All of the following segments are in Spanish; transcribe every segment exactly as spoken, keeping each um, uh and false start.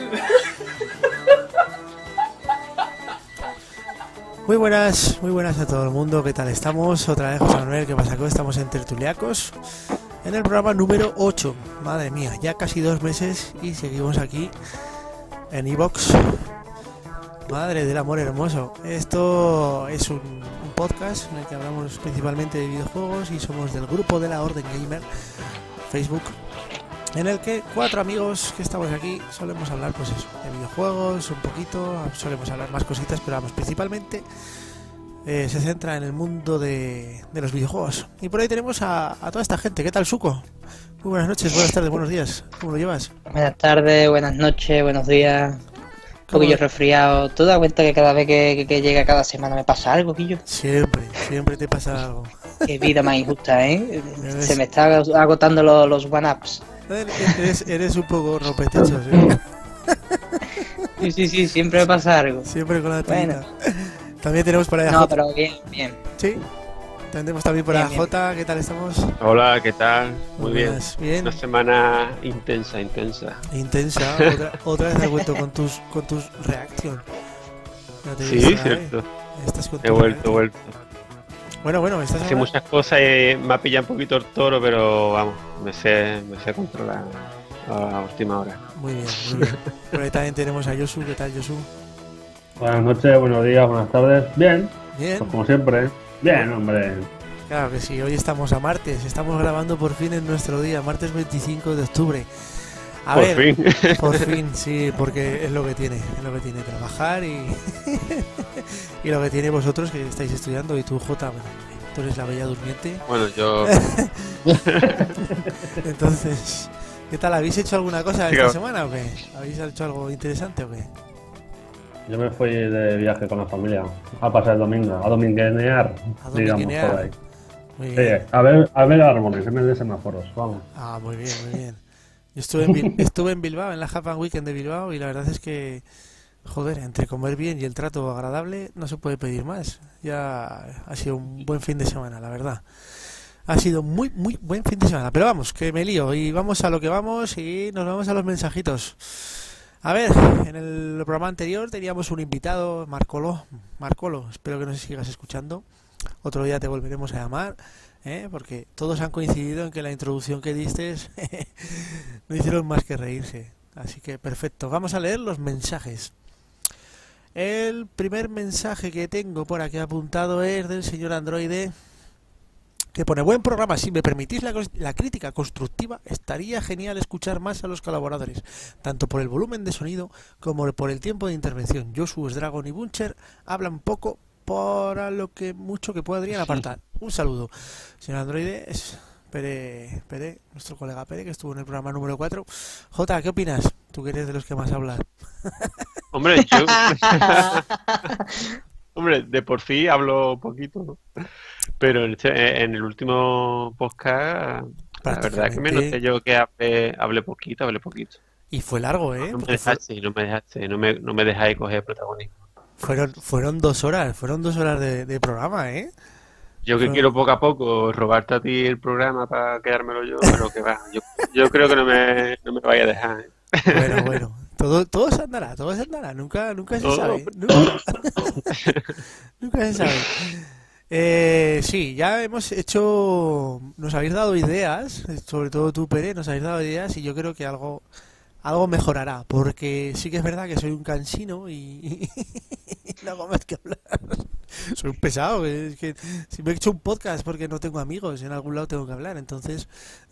Muy buenas, muy buenas a todo el mundo, ¿qué tal estamos? Otra vez José Manuel, ¿qué pasa? Estamos en Tertuliacos, en el programa número ocho. Madre mía, ya casi dos meses y seguimos aquí en iVoox. Madre del amor hermoso. Esto es un, un podcast en el que hablamos principalmente de videojuegos y somos del grupo de la Orden Gamer Facebook, en el que cuatro amigos que estamos aquí solemos hablar, pues eso, de videojuegos un poquito, solemos hablar más cositas, pero vamos, principalmente eh, se centra en el mundo de, de los videojuegos. Y por ahí tenemos a, a toda esta gente. ¿Qué tal, Suco? Muy buenas noches, buenas tardes, buenos días. ¿Cómo lo llevas? Buenas tardes, buenas noches, buenos días. Un poquillo resfriado. ¿Tú te das cuenta que cada vez que, que, que llega cada semana me pasa algo, Quillo? Siempre, siempre te pasa algo. Qué vida más injusta, ¿eh? Se me está agotando los, los one-ups. Eres, eres un poco rompetechos, ¿eh? Sí, sí, sí, siempre me pasa algo. Siempre con la tita. Bueno. También tenemos por ahí a No, Jota. pero bien, bien. Sí. Tenemos también por Bien, ahí a bien. Jota. ¿Qué tal estamos? Hola, ¿qué tal? Muy bien. Buenas, bien. Una semana intensa, intensa. Intensa. Otra, otra vez has vuelto con tus con tus reacción. No te Sí, digas, cierto. ¿eh? Estás con He tu vuelto, he reacción. vuelto. Bueno, bueno, estás Hice ahora- muchas cosas y me ha pillado un poquito el toro, pero vamos, me sé, me sé controlar a última hora. Muy bien, muy bien. Por ahí también tenemos a Yosu. ¿Qué tal, Yosu? Buenas noches, buenos días, buenas tardes. Bien, Bien. pues como siempre. Bien, hombre. Claro que sí, hoy estamos a martes, estamos grabando por fin en nuestro día, martes veinticinco de octubre. A Por ver, fin. por fin, sí, porque es lo que tiene, es lo que tiene trabajar y, y lo que tiene vosotros que estáis estudiando y tú, Jota, bueno, tú eres la bella durmiente. Bueno, yo... Entonces, ¿qué tal? ¿Habéis hecho alguna cosa esta Claro. semana o qué? ¿Habéis hecho algo interesante o qué? Yo me fui de viaje con la familia a pasar el domingo, a dominguenear, A digamos, dominguenear. por ahí. Muy Sí, bien. a ver, a ver árboles en vez de semáforos, vamos. Ah, muy bien, muy bien. Yo estuve en, Bil- estuve en Bilbao, en la Japan Weekend de Bilbao, y la verdad es que, joder, entre comer bien y el trato agradable, no se puede pedir más. Ya ha sido un buen fin de semana, la verdad. Ha sido muy, muy buen fin de semana. Pero vamos, que me lío, y vamos a lo que vamos, y nos vamos a los mensajitos. A ver, en el programa anterior teníamos un invitado, Marcolo. Marcolo, espero que nos sigas escuchando. Otro día te volveremos a llamar, ¿eh? Porque todos han coincidido en que la introducción que diste no hicieron más que reírse. Así que perfecto, vamos a leer los mensajes. El primer mensaje que tengo por aquí apuntado es del señor Androide, que pone: buen programa, si me permitís la, cos- la crítica constructiva, estaría genial escuchar más a los colaboradores, tanto por el volumen de sonido como por el tiempo de intervención. Josu, Dragon y Buncher hablan poco para lo que mucho que podrían apartar. Un saludo. Señor Androide, es Pere, Pere, nuestro colega Pere, que estuvo en el programa número cuatro. Jota, ¿qué opinas? Tú que eres de los que más hablas. Hombre, yo... Hombre, de por sí hablo poquito, ¿no? Pero en, este- en el último podcast, la verdad que me Prácticamente. noté yo que hablé, hablé poquito, hablé poquito. Y fue largo, ¿eh? No me Porque fue- dejaste, no me dejaste, no me, no me dejáis coger protagonismo. fueron, fueron dos horas, fueron dos horas de, de programa, ¿eh? Yo que Fue- quiero poco a poco robarte a ti el programa para quedármelo yo, pero que va, yo, yo creo que no me, no me vaya a dejar, ¿eh? Bueno, bueno, todo, todo se andará, todo se andará, nunca, nunca se Todo. sabe, nunca, nunca se sabe. Eh, sí, ya hemos hecho, nos habéis dado ideas, sobre todo tú, Pere, nos habéis dado ideas y yo creo que algo, algo mejorará, porque sí que es verdad que soy un cansino y, y no hago más que hablar. Soy un pesado, es que si me he hecho un podcast porque no tengo amigos, en algún lado tengo que hablar, entonces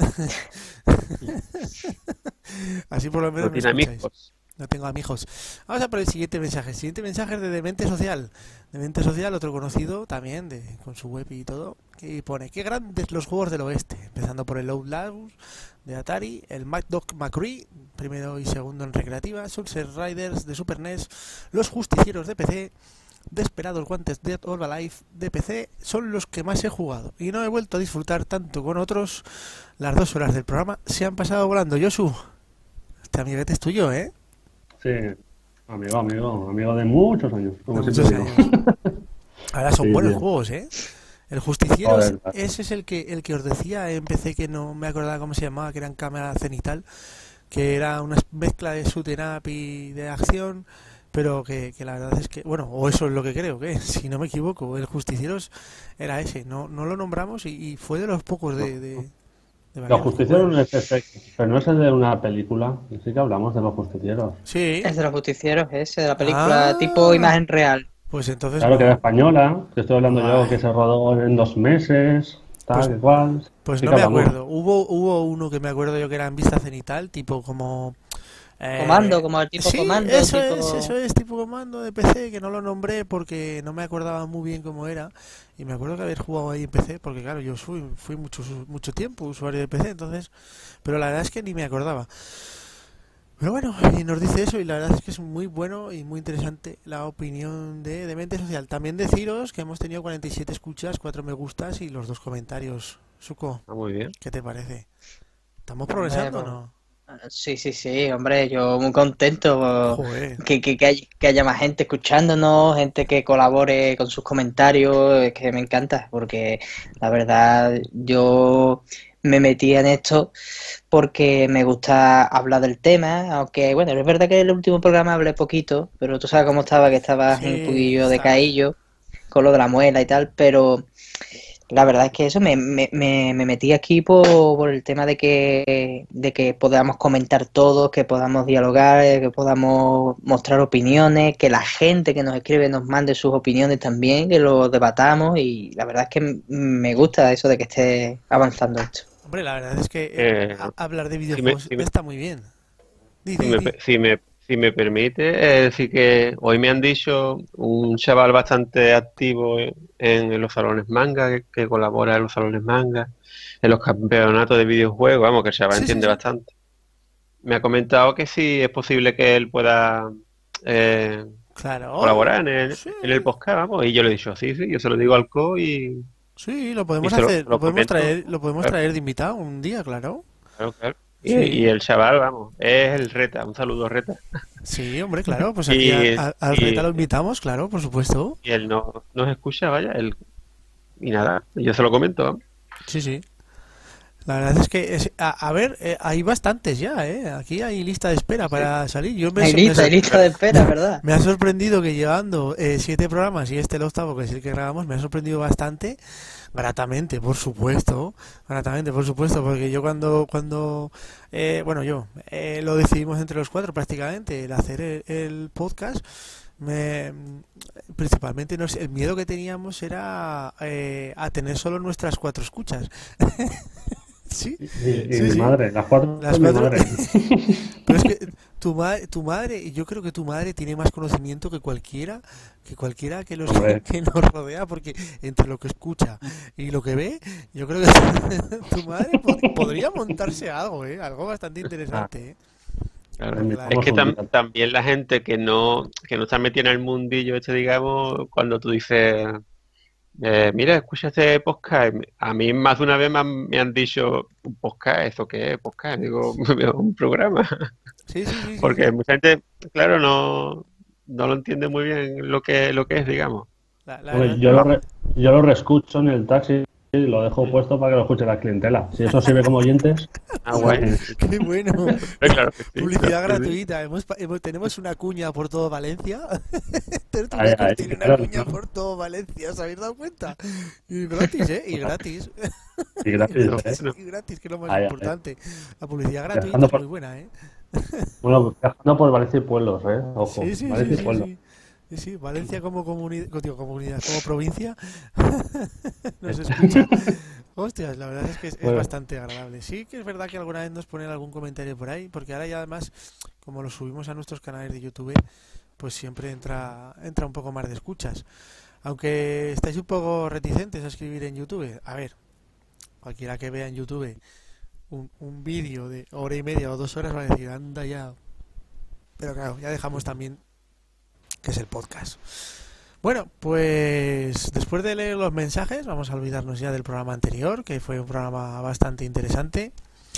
así por lo menos No me tiene escucháis. amigos. No tengo amigos. Vamos a por el siguiente mensaje. El siguiente mensaje es de Demente Social. Demente Social, otro conocido también, de, con su web y todo, que pone: qué grandes los juegos del oeste. Empezando por el Outlaws de Atari, el Mad Dog McCree, primero y segundo en recreativa, Sunset Riders de Super N E S, los Justicieros de P C, Desperados Guantes Dead or Alive de P C, son los que más he jugado. Y no he vuelto a disfrutar tanto con otros. Las dos horas del programa se han pasado volando. Yosu, este amiguete es tuyo, ¿eh? Sí, amigo, amigo, amigo de muchos años, como De siempre muchos digo. años. Ahora son Sí, buenos tío. juegos, ¿eh? El Justiciero, Joder, ese es el que el que os decía en P C, que no me acordaba cómo se llamaba, que era en cámara cenital, que era una mezcla de shoot'em up y de acción, pero que, que la verdad es que, bueno, o eso es lo que creo que, si no me equivoco, el Justicieros era ese, no no lo nombramos y, y fue de los pocos de... de, de Los Justicieros no es ese, pero no es el de una película. Sí que hablamos de los Justicieros. Sí. Es de los Justicieros, ese, de la película Ah. tipo imagen real. Pues entonces... Claro que era española, que estoy hablando Ay. yo que se rodó en dos meses, tal Pues- que cual. Pues Sí no que me hablamos. acuerdo. Hubo hubo uno que me acuerdo yo que era en vista cenital, tipo como... eh, Comando, como el tipo sí, comando. eso tipo... es, eso es, tipo comando de P C, que no lo nombré porque no me acordaba muy bien cómo era. Y me acuerdo que haber jugado ahí en P C, porque claro, yo fui, fui mucho, mucho tiempo usuario de P C, entonces... Pero la verdad es que ni me acordaba. Pero bueno, y nos dice eso y la verdad es que es muy bueno y muy interesante la opinión de, de Mente Social. También deciros que hemos tenido cuarenta y siete escuchas, cuatro me gustas y los dos comentarios. Suco, Ah, muy bien. ¿qué te parece? ¿Estamos progresando o Hombre, no? Sí, sí, sí, hombre, yo muy contento Joder. que, que, que, haya, que haya más gente escuchándonos, gente que colabore con sus comentarios, es que me encanta, porque la verdad yo me metí en esto porque me gusta hablar del tema, aunque bueno, es verdad que en el último programa hablé poquito, pero tú sabes cómo estaba, que estaba Sí, un poquillo está. decaído con lo de la muela y tal, pero... La verdad es que eso me, me, me, me metí aquí por, por el tema de que, de que podamos comentar todos, que podamos dialogar, eh, que podamos mostrar opiniones, que la gente que nos escribe nos mande sus opiniones también, que lo debatamos y la verdad es que m- me gusta eso de que esté avanzando esto. Hombre, la verdad es que eh, Eh, a- hablar de si me, videojuegos si me- está muy bien. Di, si di, me di. pe- si me- si me permite, es decir que hoy me han dicho un chaval bastante activo en, en los salones manga, que, que colabora en los salones manga, en los campeonatos de videojuegos, vamos, que el chaval Sí, sí, entiende sí. bastante. Me ha comentado que sí es posible que él pueda eh, Claro. colaborar en el, Sí, en el podcast, vamos, y yo le he dicho, sí, sí, yo se lo digo al co y, sí, lo y podemos se lo, hacer, se lo lo podemos comento. traer, lo podemos Claro, traer de invitado un día, claro. claro, claro. Y, Sí. y el chaval, vamos, es el Reta, un saludo Reta. Sí, hombre, claro, pues aquí a- Y, a- al Reta lo y, invitamos, claro, por supuesto. y él no nos escucha, vaya, él, y nada, yo se lo comento, vamos. Sí, sí. La verdad es que, es- a, a ver, eh, hay bastantes ya, ¿eh? Aquí hay lista de espera Sí. para salir. Yo me, Hay so- me lista, hay so- lista de espera, ¿verdad? me ha sorprendido que llevando eh, siete programas y este el octavo, que es el que grabamos, me ha sorprendido bastante, gratamente, por supuesto, gratamente, por supuesto, porque yo cuando, cuando, eh, bueno, yo, eh, lo decidimos entre los cuatro prácticamente, el hacer el, el podcast. Me, principalmente no sé, el miedo que teníamos era eh, a tener solo nuestras cuatro escuchas. Sí, Y, y sí, mi sí. madre, las cuatro Las de mi cuatro. madre. Pero es que tu, ma- tu madre, y yo creo que tu madre tiene más conocimiento que cualquiera, que cualquiera que, los, Hombre. que nos rodea, porque entre lo que escucha y lo que ve, yo creo que tu madre pod- podría montarse algo, ¿eh? Algo bastante interesante, ¿eh? Claro. En mi Claro. Es que famoso tam- día. también la gente que no, que no está metida en el mundillo este, digamos, cuando tú dices, eh, mira, escucha este podcast, a mí más de una vez me han, me han dicho, ¿un podcast? ¿Eso qué es? ¿Podcast? Digo, un programa. Sí, sí, sí, sí, Porque sí. mucha gente, claro, no, no lo entiende muy bien lo que, lo que es, digamos. La, la Hombre, verdad, yo lo, re- yo lo reescucho en el taxi y lo dejo puesto para que lo escuche la clientela. Si eso sirve como oyentes, Ah, guay. pues, qué bueno. Hombre, claro que sí, Publicidad claro que sí. gratuita. Hemos, pa- hemos- tenemos una cuña por todo Valencia. Ahí, Tertulianos ahí, tiene una claro, cuña ¿no? por todo Valencia, ¿os habéis dado cuenta? Y gratis, ¿eh? Y gratis. Y Y gracias, gratis, ¿eh? y gratis, que es lo más Ahí, ahí. importante. La publicidad gratuita Viajando es por, muy buena, ¿eh? bueno, viajando por Valencia y pueblos, ¿eh? Ojo, Sí, sí, sí, Valencia y sí, pueblos. sí. Sí, sí, Valencia como comunidad, digo, comunidad, como provincia, nos escucha. Hostias, la verdad es que es, es Bueno, bastante agradable. Sí que es verdad que alguna vez nos ponen algún comentario por ahí, porque ahora ya además, como lo subimos a nuestros canales de YouTube, pues siempre entra, entra un poco más de escuchas. Aunque estáis un poco reticentes a escribir en YouTube, a ver, cualquiera que vea en YouTube un, un vídeo de hora y media o dos horas va a decir, anda ya. Pero claro, ya dejamos también que es el podcast. Bueno, pues después de leer los mensajes, vamos a olvidarnos ya del programa anterior, que fue un programa bastante interesante.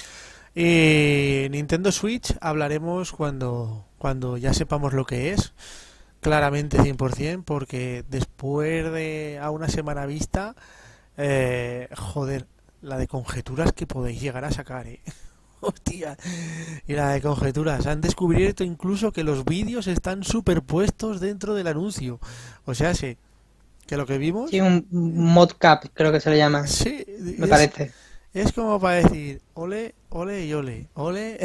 Y Nintendo Switch hablaremos cuando, cuando ya sepamos lo que es, claramente cien por ciento, porque después de a una semana vista, eh, joder, la de conjeturas que podéis llegar a sacar, ¿eh? Hostia. Y la de conjeturas. Han descubierto incluso que los vídeos están superpuestos dentro del anuncio. O sea, sí, que lo que vimos... Sí, un modcap, creo que se le llama. Sí, Me es, parece. es como para decir, ole, ole y ole, ole.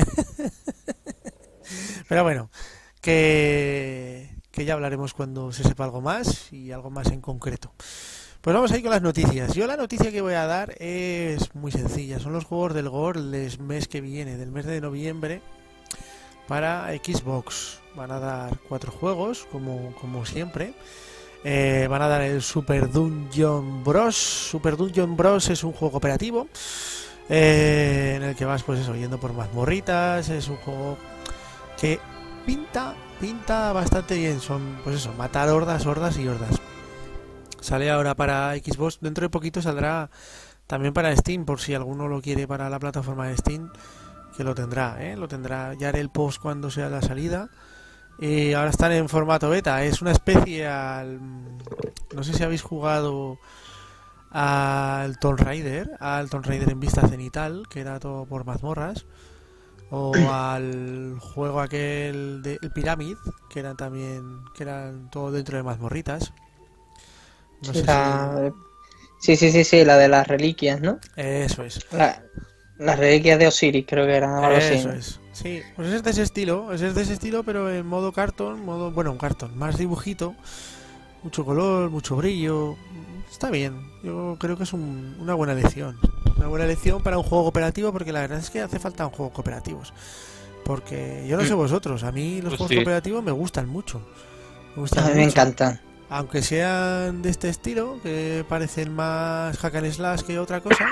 Pero bueno, que, que ya hablaremos cuando se sepa algo más y algo más en concreto. Pues vamos a ir con las noticias. Yo la noticia que voy a dar es muy sencilla. Son los juegos del Gore del mes que viene, del mes de noviembre, para Xbox. Van a dar cuatro juegos, como, como siempre. Eh, van a dar el Super Dungeon Bros. Super Dungeon Bros es un juego cooperativo eh, en el que vas, pues eso, yendo por mazmorritas. Es un juego que pinta, pinta bastante bien. Son, pues eso, matar hordas, hordas y hordas. Sale ahora para Xbox, dentro de poquito saldrá también para Steam, por si alguno lo quiere para la plataforma de Steam, que lo tendrá, ¿eh? Lo tendrá, ya haré el post cuando sea la salida. Y ahora están en formato beta, es una especie al... No sé si habéis jugado al Tomb Raider, al Tomb Raider en vista cenital, que era todo por mazmorras, o al juego aquel de el Pyramid, que eran también, que eran todo dentro de mazmorritas. No sé La... Sí, sí, sí, sí, la de las reliquias, ¿no? si... Eso es. La... Las reliquias de Osiris, creo que eran algo así. Eso es. Sí, pues es de ese estilo, es de ese estilo, pero en modo cartón, modo, bueno, un cartón, más dibujito, mucho color, mucho brillo. Está bien, yo creo que es un, una buena elección. Una buena elección para un juego cooperativo, porque la verdad es que hace falta un juego cooperativos. Porque yo no sé vosotros, a mí los Pues juegos sí. cooperativos me gustan mucho. Me gustan A mí me mucho. encantan. Aunque sean de este estilo, que parecen más hack and slash que otra cosa,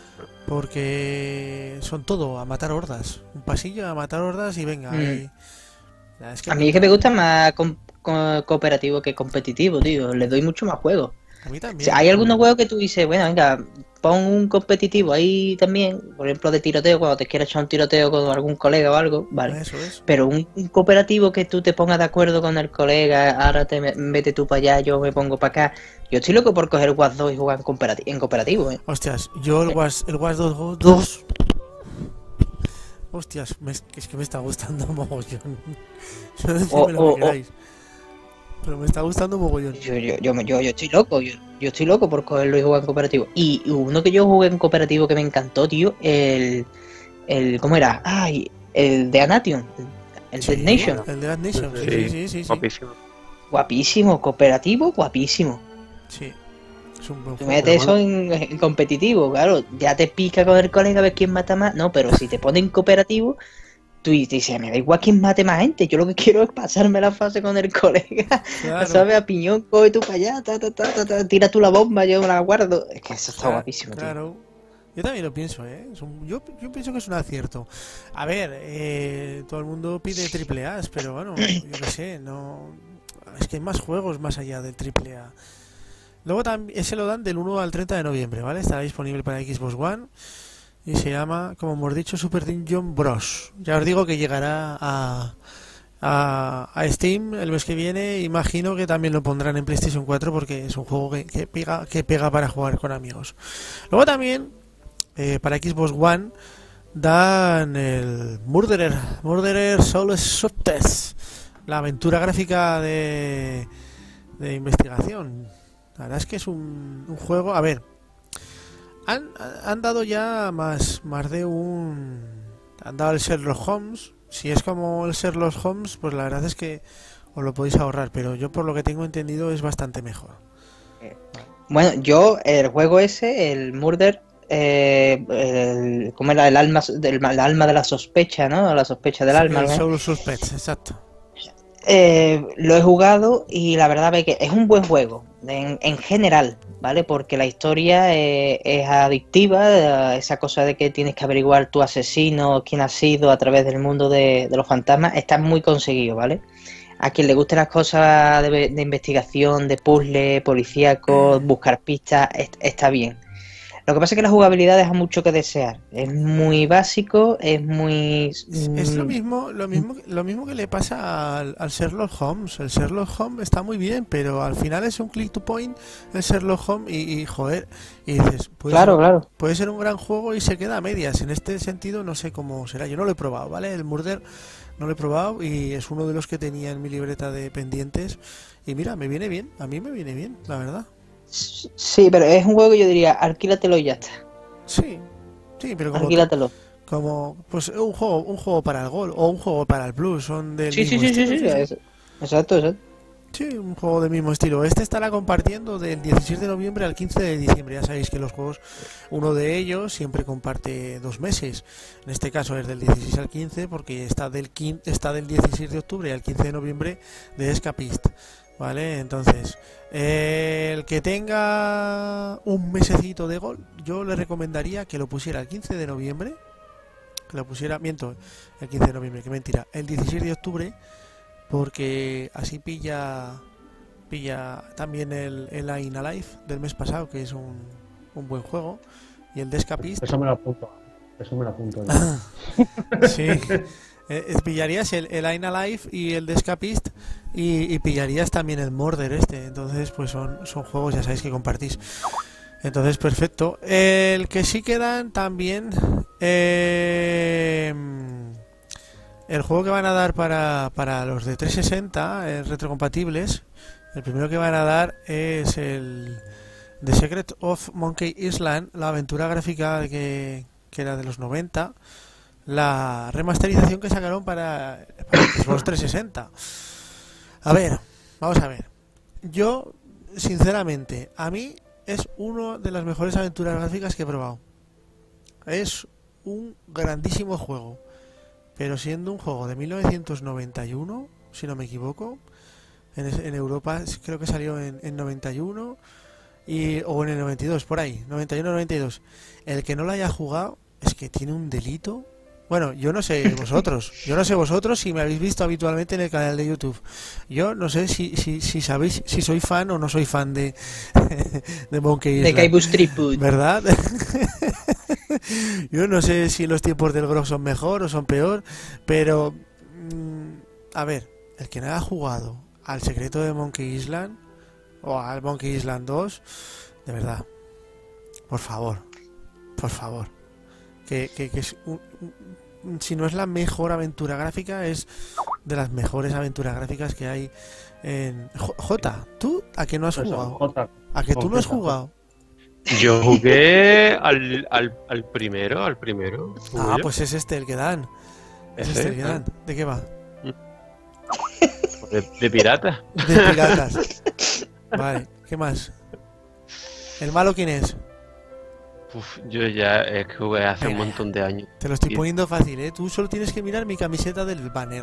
porque son todo a matar hordas. Un pasillo a matar hordas y venga. Mm. y- la- es que A mí es que me gusta más com- co- cooperativo que competitivo, tío. Le doy mucho más juego. a mí O también. sea, hay algunos juegos que tú dices, bueno, venga, pon un competitivo ahí también, por ejemplo, de tiroteo, cuando te quieras echar un tiroteo con algún colega o algo, vale. Eso es. Pero un, un cooperativo que tú te pongas de acuerdo con el colega, ahora te me- vete tú para allá, yo me pongo para acá. Yo estoy loco por coger Watch dos y jugar en, cooperati- en cooperativo, ¿eh? Hostias, yo el Was, el Was dos, dos. Hostias, me- es que me está gustando mogollón. Yo decidme lo O- o- que queráis. Pero me está gustando mogollón. Yo, yo, yo, me- yo, yo estoy loco, yo, yo estoy loco por cogerlo y jugar en cooperativo. Y uno que yo jugué en cooperativo que me encantó, tío, el... el ¿cómo era? Ay, el de Anation, el Sí, Dead Nation. El de Dead Nation, sí, Sí, sí, sí, sí. Sí, guapísimo. Guapísimo, cooperativo, guapísimo. sí. Es un buen Tú juego. metes eso en, en competitivo, claro, ya te pica con el colega a ver quién mata más. No, pero si te pones en cooperativo, tú dices, me da igual quién mate más gente, yo lo que quiero es pasarme la fase con el colega, Claro. ¿sabes? A piñón, coge tú para allá, ta, ta, ta, ta, ta, tira tú la bomba, yo me la guardo. Es que eso está Claro, guapísimo, tío. Claro. Yo también lo pienso, ¿eh? Es un- yo, yo pienso que es un acierto. A ver, eh, todo el mundo pide triple A, pero bueno, yo qué sé, no... Es que hay más juegos más allá del triple A. Luego también ese lo dan del uno al treinta de noviembre, ¿vale? Estará disponible para Xbox One y se llama, como hemos dicho, Super Dungeon Bros. Ya os digo que llegará a, a, a Steam el mes que viene. Imagino que también lo pondrán en PlayStation cuatro porque es un juego que, que pega, que pega para jugar con amigos. Luego también eh, para Xbox One dan el Murderer, Murderer Soul Subtest, la aventura gráfica de, de investigación. La verdad es que es un, un juego, a ver, han, han dado ya más, más de un... Han dado el Sherlock Holmes. Si es como el Sherlock Holmes, pues la verdad es que os lo podéis ahorrar, pero yo por lo que tengo entendido es bastante mejor. Bueno, yo, el juego ese, el Murder, eh, el, ¿cómo era? El alma, del, el alma de la sospecha, ¿no? La sospecha del alma, El ¿no? Soul Suspects, exacto. Eh, lo he jugado y la verdad es que es un buen juego en, en general, ¿vale? Porque la historia eh, es adictiva, eh, esa cosa de que tienes que averiguar tu asesino, quién ha sido a través del mundo de, de los fantasmas, está muy conseguido, ¿vale? A quien le gusten las cosas de, de investigación, de puzzle, policíaco, buscar pistas, est- está bien. Lo que pasa es que la jugabilidad deja mucho que desear. Es muy básico, es muy... Es, es lo mismo, lo mismo, lo mismo que le pasa al, al Sherlock Holmes. El Sherlock Holmes está muy bien, pero al final es un click to point el Sherlock Holmes y, y joder, y dices, puede, Claro, ser, claro. puede ser un gran juego y se queda a medias. En este sentido no sé cómo será. Yo no lo he probado, ¿vale? El Murder no lo he probado y es uno de los que tenía en mi libreta de pendientes. Y mira, me viene bien, a mí me viene bien, la verdad. Sí, pero es un juego que yo diría, alquílatelo y ya está. Sí, sí, pero como, Alquílatelo. como pues un juego, un juego para el gol o un juego para el blues, son del Sí, sí, mismo sí, sí, estilo, sí, es- exacto, exacto. Sí, un juego del mismo estilo. Este estará compartiendo del dieciséis de noviembre al quince de diciembre. Ya sabéis que los juegos, uno de ellos siempre comparte dos meses. En este caso es del dieciséis al quince porque está del quince, está del dieciséis de octubre al quince de noviembre de Escapist. ¿Vale? Entonces, eh, el que tenga un mesecito de gol, yo le recomendaría que lo pusiera el quince de noviembre. Que lo pusiera, miento, el quince de noviembre, que mentira, el dieciséis de octubre, porque así pilla pilla también el, el Ain Alive del mes pasado, que es un, un buen juego, y el de Escapist. Eso me lo apunto. Eso me lo apunto. yo. Sí, eh, pillarías el, el Ain Alive y el de Escapist y, y pillarías también el Murder este. Entonces, pues son, son juegos, ya sabéis que compartís. Entonces, perfecto. El que sí quedan también... Eh, el juego que van a dar para, para los de trescientos sesenta, eh, retrocompatibles, el primero que van a dar es el The Secret of Monkey Island, la aventura gráfica que, que era de los noventa, la remasterización que sacaron para, para Xbox trescientos sesenta. A ver, vamos a ver. Yo, sinceramente, a mí es una de las mejores aventuras gráficas que he probado. Es un grandísimo juego. Pero siendo un juego de mil novecientos noventa y uno, si no me equivoco, en, en Europa creo que salió en, en noventa y uno y, o en el noventa y dos, por ahí, noventa y uno noventa y dos. El que no lo haya jugado es que tiene un delito. Bueno, yo no sé vosotros, yo no sé vosotros si me habéis visto habitualmente en el canal de YouTube. Yo no sé si, si, si sabéis si soy fan o no soy fan de, de Monkey Island. De Kaibus Triput. ¿Verdad? Yo no sé si los tiempos del Grog son mejor o son peor, pero mmm, a ver, el que no haya jugado al secreto de Monkey Island o al Monkey Island dos, de verdad, por favor, por favor, que, que, que es un, un, si no es la mejor aventura gráfica, es de las mejores aventuras gráficas que hay en... J, ¿tú a qué no has jugado? J. ¿A que tú no has jugado? Yo jugué al, al, al primero, al primero. Ah, yo. pues es este el que dan. Es Ese, este el que ah. dan. ¿De qué va? De, de pirata. De piratas. Vale, ¿qué más? ¿El malo quién es? Uf, yo ya es que jugué hace Venga, un montón de años. Te lo estoy Y- poniendo fácil, ¿eh? Tú solo tienes que mirar mi camiseta del banner.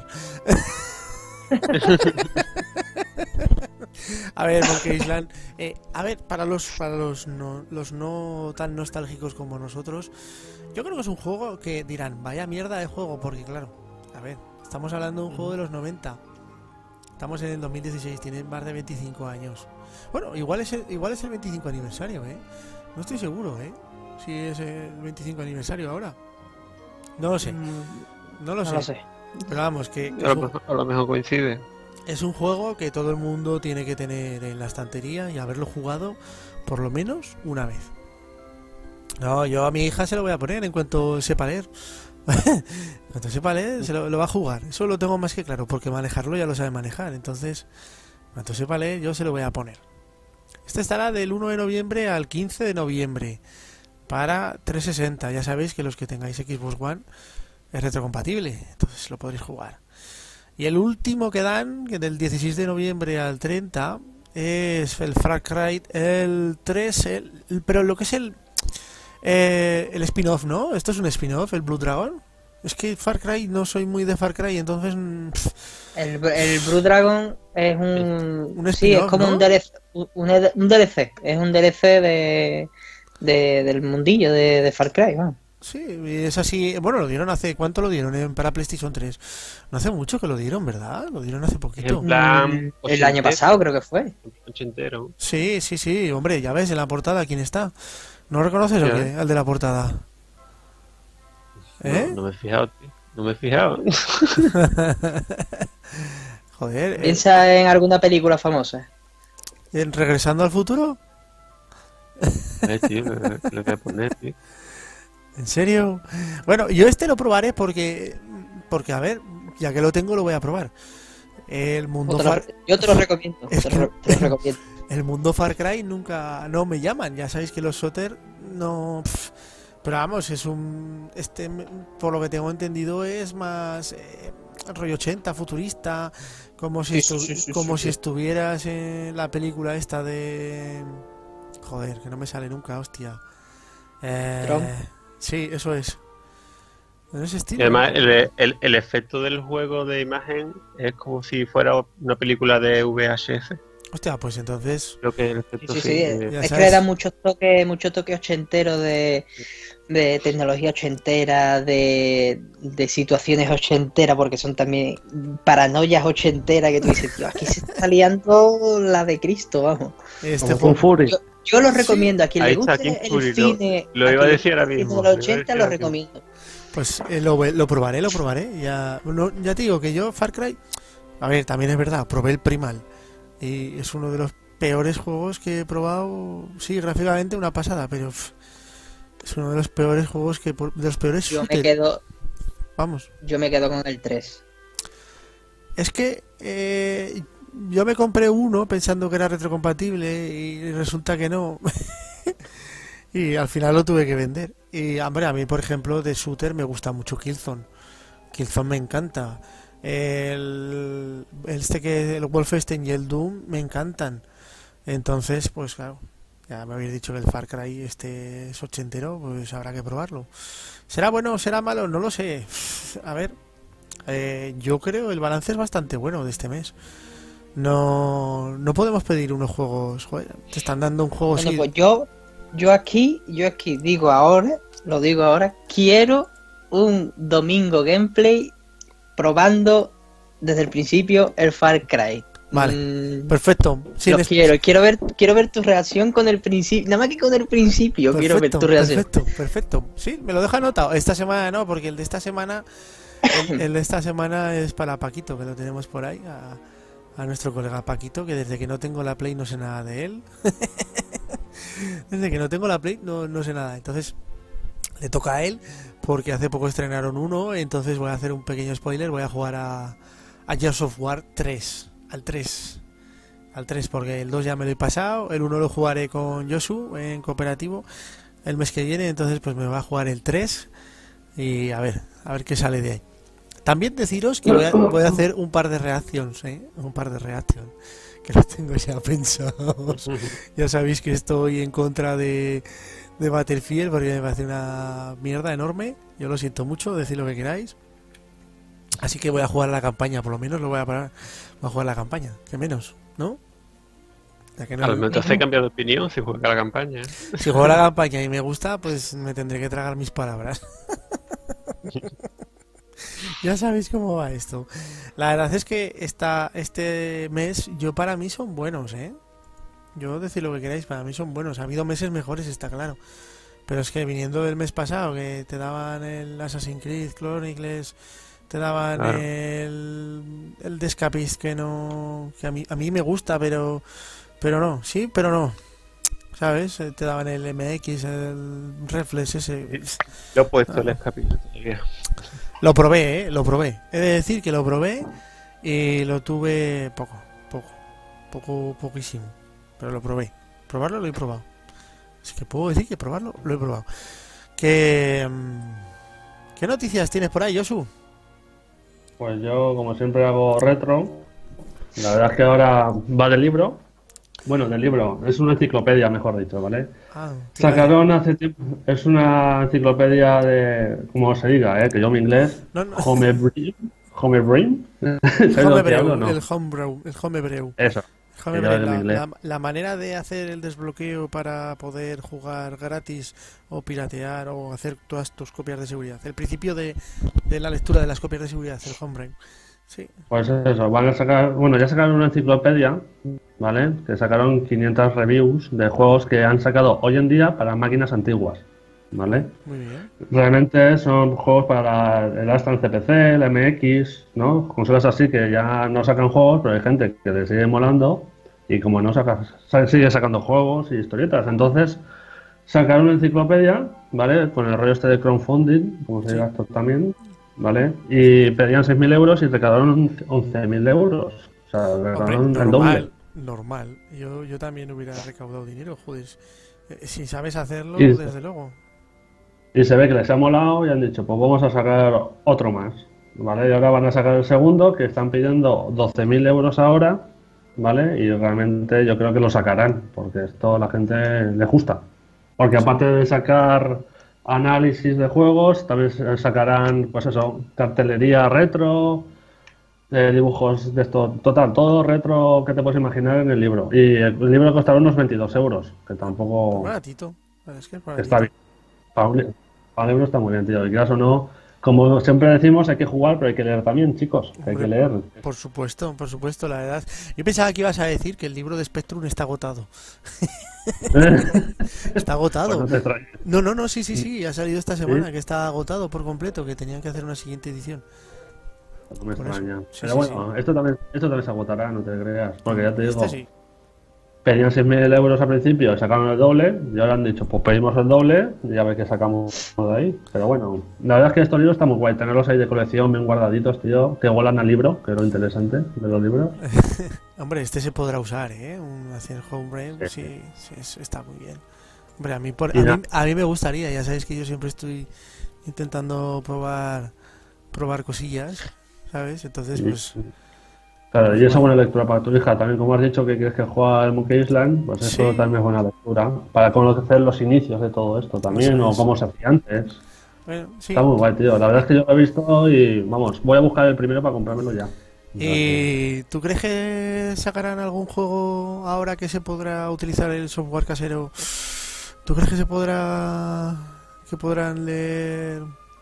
A ver, Monkey Island. Eh, a ver, para los para los no, los no tan nostálgicos como nosotros, yo creo que es un juego que dirán, vaya mierda de juego, porque claro, a ver, estamos hablando de un juego de los noventa. Estamos en el dos mil dieciséis, tiene más de veinticinco años. Bueno, igual es el, igual es el veinticinco aniversario, ¿eh? No estoy seguro, ¿eh? Si es el veinticinco aniversario ahora. No lo sé, Mm, no lo No sé. lo sé. Pero vamos, que, que A es lo, un, mejor, a lo mejor coincide. es un juego que todo el mundo tiene que tener en la estantería y haberlo jugado por lo menos una vez. No, yo a mi hija se lo voy a poner en cuanto sepa leer. En cuanto sepa leer, se lo, lo va a jugar. Eso lo tengo más que claro, porque manejarlo ya lo sabe manejar. Entonces, en cuanto sepa leer, yo se lo voy a poner. Este estará del uno de noviembre al quince de noviembre para trescientos sesenta. Ya sabéis que los que tengáis Xbox One es retrocompatible, entonces lo podréis jugar. Y el último que dan, que del dieciséis de noviembre al treinta, es el Far Cry el tres, el, el- pero lo que es el eh, el spin-off, ¿no? Esto es un spin-off, el Blue Dragon. Es que Far Cry no soy muy de Far Cry, entonces mm, pff, El, el Blue Dragon es un... Un sí, es spin-off, como ¿no? un, D L C, un, un D L C. Es un D L C de, de- del mundillo de, de Far Cry, vamos. sí, es así. Bueno, lo dieron hace... ¿Cuánto lo dieron en- para PlayStation tres? No hace mucho que lo dieron, ¿verdad? Lo dieron hace poquito. En plan, Mm, el ochentero. año pasado creo que fue. Ochentero. Sí, sí, sí, hombre, ya ves en la portada quién está. ¿No reconoces o Ya. qué? Al de la portada. ¿Eh? No, no me he fijado, tío. No me he fijado. Joder, eh, Piensa en alguna película famosa. ¿en Regresando al futuro? Eh, tío, le, le voy a poner, tío. ¿En serio? Bueno, yo este lo probaré porque, porque a ver, ya que lo tengo lo voy a probar. El mundo O te lo- Far, yo te lo recomiendo. Es te, que- lo, te lo recomiendo. el mundo Far Cry nunca no me llaman. Ya sabéis que los shooter no. Pf, pero vamos, es un este por lo que tengo entendido es más eh, rollo ochenta futurista, como si Sí, estu- sí, sí, sí, como sí, si sí. estuvieras en la película esta de joder, que no me sale nunca, hostia. Eh, Tron. sí, eso es. En ese Y estilo. además, el, el, el efecto del juego de imagen es como si fuera una película de V H S. Hostia, pues entonces. Creo que el Sí, efecto sí, sí, sí. eh, Ya Es sabes. que le da muchos toques, muchos toques ochenteros de, de tecnología ochentera, de, de situaciones ochenteras, porque son también paranoias ochenteras que tú dices, tío, aquí se está liando la de Cristo, vamos. Este Como juego. Kung Fury. Yo, yo lo recomiendo a quien Ahí le está, guste King el Fury, lo- cine, lo a iba a quien le decir ahora guste el mismo, cine de lo los iba a ochenta, decir lo ahora mismo. recomiendo. Pues eh, lo, lo probaré, lo probaré. Ya, no, ya te digo que yo, Far Cry, a ver, también es verdad, probé el Primal. Y es uno de los peores juegos que he probado. Sí, gráficamente una pasada, pero pff, es uno de los peores juegos que. por- De los peores Yo me shooter. quedo, Vamos. yo me quedo con el tres. Es que eh, yo me compré uno pensando que era retrocompatible y resulta que no. Y al final lo tuve que vender. Y hombre, a mí, por ejemplo, de shooter me gusta mucho Killzone. Killzone me encanta. El, este que el Wolfenstein y el Doom me encantan. Entonces, pues claro, ya me habéis dicho que el Far Cry este es ochentero, pues habrá que probarlo. ¿Será bueno o será malo? No lo sé. A ver, eh, yo creo el balance es bastante bueno de este mes. No, no podemos pedir unos juegos, joder, te están dando un juego Bueno, así. pues yo, yo aquí, yo aquí digo ahora, lo digo ahora, quiero un domingo gameplay probando desde el principio el Far Cry. Vale, Mm, Perfecto. Sin lo es- quiero, quiero ver, quiero ver tu reacción con el principio, nada más que con el principio, quiero ver Perfecto, tu reacción. perfecto, perfecto. Sí, me lo deja anotado. Esta semana no, porque el de esta semana, el, el de esta semana es para Paquito, que lo tenemos por ahí, a, a nuestro colega Paquito, que desde que no tengo la Play no sé nada de él. Desde que no tengo la Play no, no sé nada. Entonces le toca a él, porque hace poco estrenaron uno, entonces voy a hacer un pequeño spoiler, voy a jugar a, a Gears of War tres, al tres. Al tres, porque el dos ya me lo he pasado, el uno lo jugaré con Yosu en cooperativo el mes que viene, entonces pues me va a jugar el tres y a ver, a ver qué sale de ahí. También deciros que voy a, voy a hacer un par de reacciones, ¿eh? Un par de reacciones, que los tengo ya pensados. Ya sabéis que estoy en contra de, de Battlefield porque me parece una mierda enorme. Yo lo siento mucho, decid lo que queráis. Así que voy a jugar la campaña, por lo menos lo voy a parar. Voy a jugar la campaña, que menos, ¿no? Ya que no- A lo mejor te hace cambiar de opinión si juega la campaña. ¿eh? Si juego la campaña y me gusta, pues me tendré que tragar mis palabras. Ya sabéis cómo va esto. La verdad es que esta, este mes, yo para mí son buenos, ¿eh? Yo decir lo que queráis, para mí son buenos. Ha habido meses mejores, está claro. Pero es que viniendo del mes pasado, que te daban el Assassin's Creed Chronicles, te daban Claro. el, el The Escapist, que no, que a mí, a mí me gusta, pero, pero no, sí, pero no. ¿Sabes? Eh, Te daban el M X, el Reflex ese. Lo he puesto el escapito todavía. Lo probé, ¿eh? Lo probé. He de decir que lo probé y lo tuve poco, poco, poco, poquísimo. Pero lo probé. Probarlo lo he probado. Es que puedo decir que probarlo lo he probado. ¿Qué, mm, ¿qué noticias tienes por ahí, Josu? Pues yo, como siempre, hago retro. La verdad es que ahora va del libro. Bueno, del libro. Es una enciclopedia, mejor dicho, ¿vale? Ah, tío, Sacaron hace tiempo. Es una enciclopedia de. Como se diga, ¿eh? Que yo mi inglés. No, no. Homebrew. Homebrew. ¿Sabes lo que Homebrew, hablo, no? el homebrew, el homebrew. Eso. Homebrew, Que yo en la, inglés. la- la manera de hacer el desbloqueo para poder jugar gratis o piratear o hacer todas tus copias de seguridad. El principio de, de la lectura de las copias de seguridad, el homebrew. Sí. Pues eso, van a sacar. Bueno, ya sacaron una enciclopedia ¿vale? Que sacaron quinientas reviews de juegos que han sacado hoy en día para máquinas antiguas, ¿vale? Muy bien. Realmente son juegos para el Astra en C P C, el M X, ¿no? Consolas así que ya no sacan juegos, pero hay gente que le sigue molando y como no saca, sigue sacando juegos y historietas. Entonces sacaron una enciclopedia, ¿vale? Con el rollo este de crowdfunding, como se diga esto también, ¿vale? Y pedían seis mil euros y recaudaron once mil euros. O sea, recaudaron Hombre, el normal, doble. normal. Yo, yo también hubiera recaudado dinero, joder. Eh, Si sabes hacerlo, Y- desde luego. Y se ve que les ha molado y han dicho, pues vamos a sacar otro más, ¿vale? Y ahora van a sacar el segundo, que están pidiendo doce mil euros ahora, ¿vale? Y realmente yo creo que lo sacarán, porque esto a la gente le gusta. Porque aparte de sacar análisis de juegos, también se- sacarán, pues eso, cartelería retro, eh, dibujos de esto, total, todo retro que te puedes imaginar en el libro. Y el libro costará unos veintidós euros, que tampoco Baratito. Es que es está baratito. bien. Para un, li- para un libro está muy bien, tío. Y quieras o no, como siempre decimos, hay que jugar, pero hay que leer también, chicos. Hay que Hombre, leer. Por supuesto, por supuesto, la verdad. Yo pensaba que ibas a decir que el libro de Spectrum está agotado. Está Pues agotado. no te extrañes. No, no, no, sí, sí, sí, ha salido esta semana que está agotado por completo, que tenían que hacer una siguiente edición. No me Por eso. extraña. Sí, Pero sí, bueno, esto también esto también se agotará, no te creas. Porque ya te digo, Este sí. pedían seis mil euros al principio, sacaron el doble, y ahora han dicho, pues pedimos el doble, y a ver qué sacamos de ahí. Pero bueno, la verdad es que estos libros están muy guay, tenerlos ahí de colección bien guardaditos, tío, que huelan al libro, que es lo interesante de los libros. Hombre, este se podrá usar, ¿eh? Un hacer homebrew, Sí. sí, sí, eso está muy bien. Hombre, a mí, por, Y a, na- mí, a mí me gustaría, ya sabéis que yo siempre estoy intentando probar probar cosillas, ¿sabes? Entonces, Sí. pues, Claro, y esa buena lectura para tu hija. También, como has dicho que quieres que juegue al Monkey Island, pues eso Sí. también es buena lectura. Para conocer los inicios de todo esto también, Eso o es. cómo se hacía antes. bueno, sí. Está muy guay, tío. La verdad es que yo lo he visto y, vamos, voy a buscar el primero para comprármelo ya. ¿Y tú crees que sacarán algún juego ahora que se podrá utilizar el software casero? ¿Tú crees que se podrá que podrán leer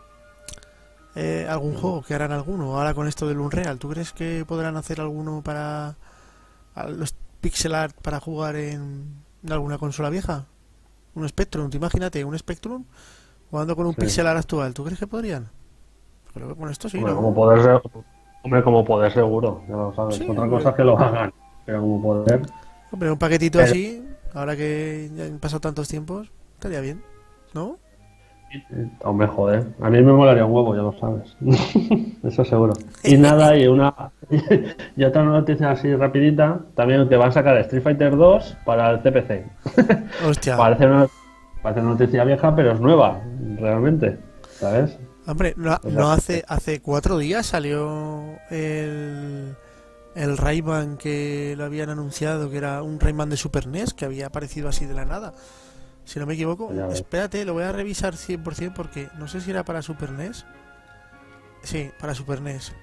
eh, algún juego? ¿Que harán alguno ahora con esto del Unreal? ¿Tú crees que podrán hacer alguno para a los pixel art para jugar en, en alguna consola vieja? Un Spectrum, ¿te imagínate un Spectrum jugando con un Sí. pixel art actual? ¿Tú crees que podrían? Creo que con esto sí, Hombre, ¿no? como poder, se- hombre, como poder seguro, ya lo sabes. Sí, Otra hombre. cosa es que lo hagan, pero como poder. Hombre, un paquetito Pero- así, ahora que ya han pasado tantos tiempos, estaría bien, ¿no? Hombre, joder, a mí me molaría un huevo, ya lo sabes. Eso seguro. Y nada, y una y otra noticia así rapidita, también que van a sacar Street Fighter dos para el C P C. Hostia, Parece una, parece una noticia vieja, pero es nueva, realmente, ¿sabes? hombre, no, no hace hace cuatro días salió el el Rayman que lo habían anunciado, que era un Rayman de Super N E S, que había aparecido así de la nada. Si no me equivoco, Ya ves. espérate, lo voy a revisar cien por ciento porque no sé si era para Super N E S. Sí, para Super N E S.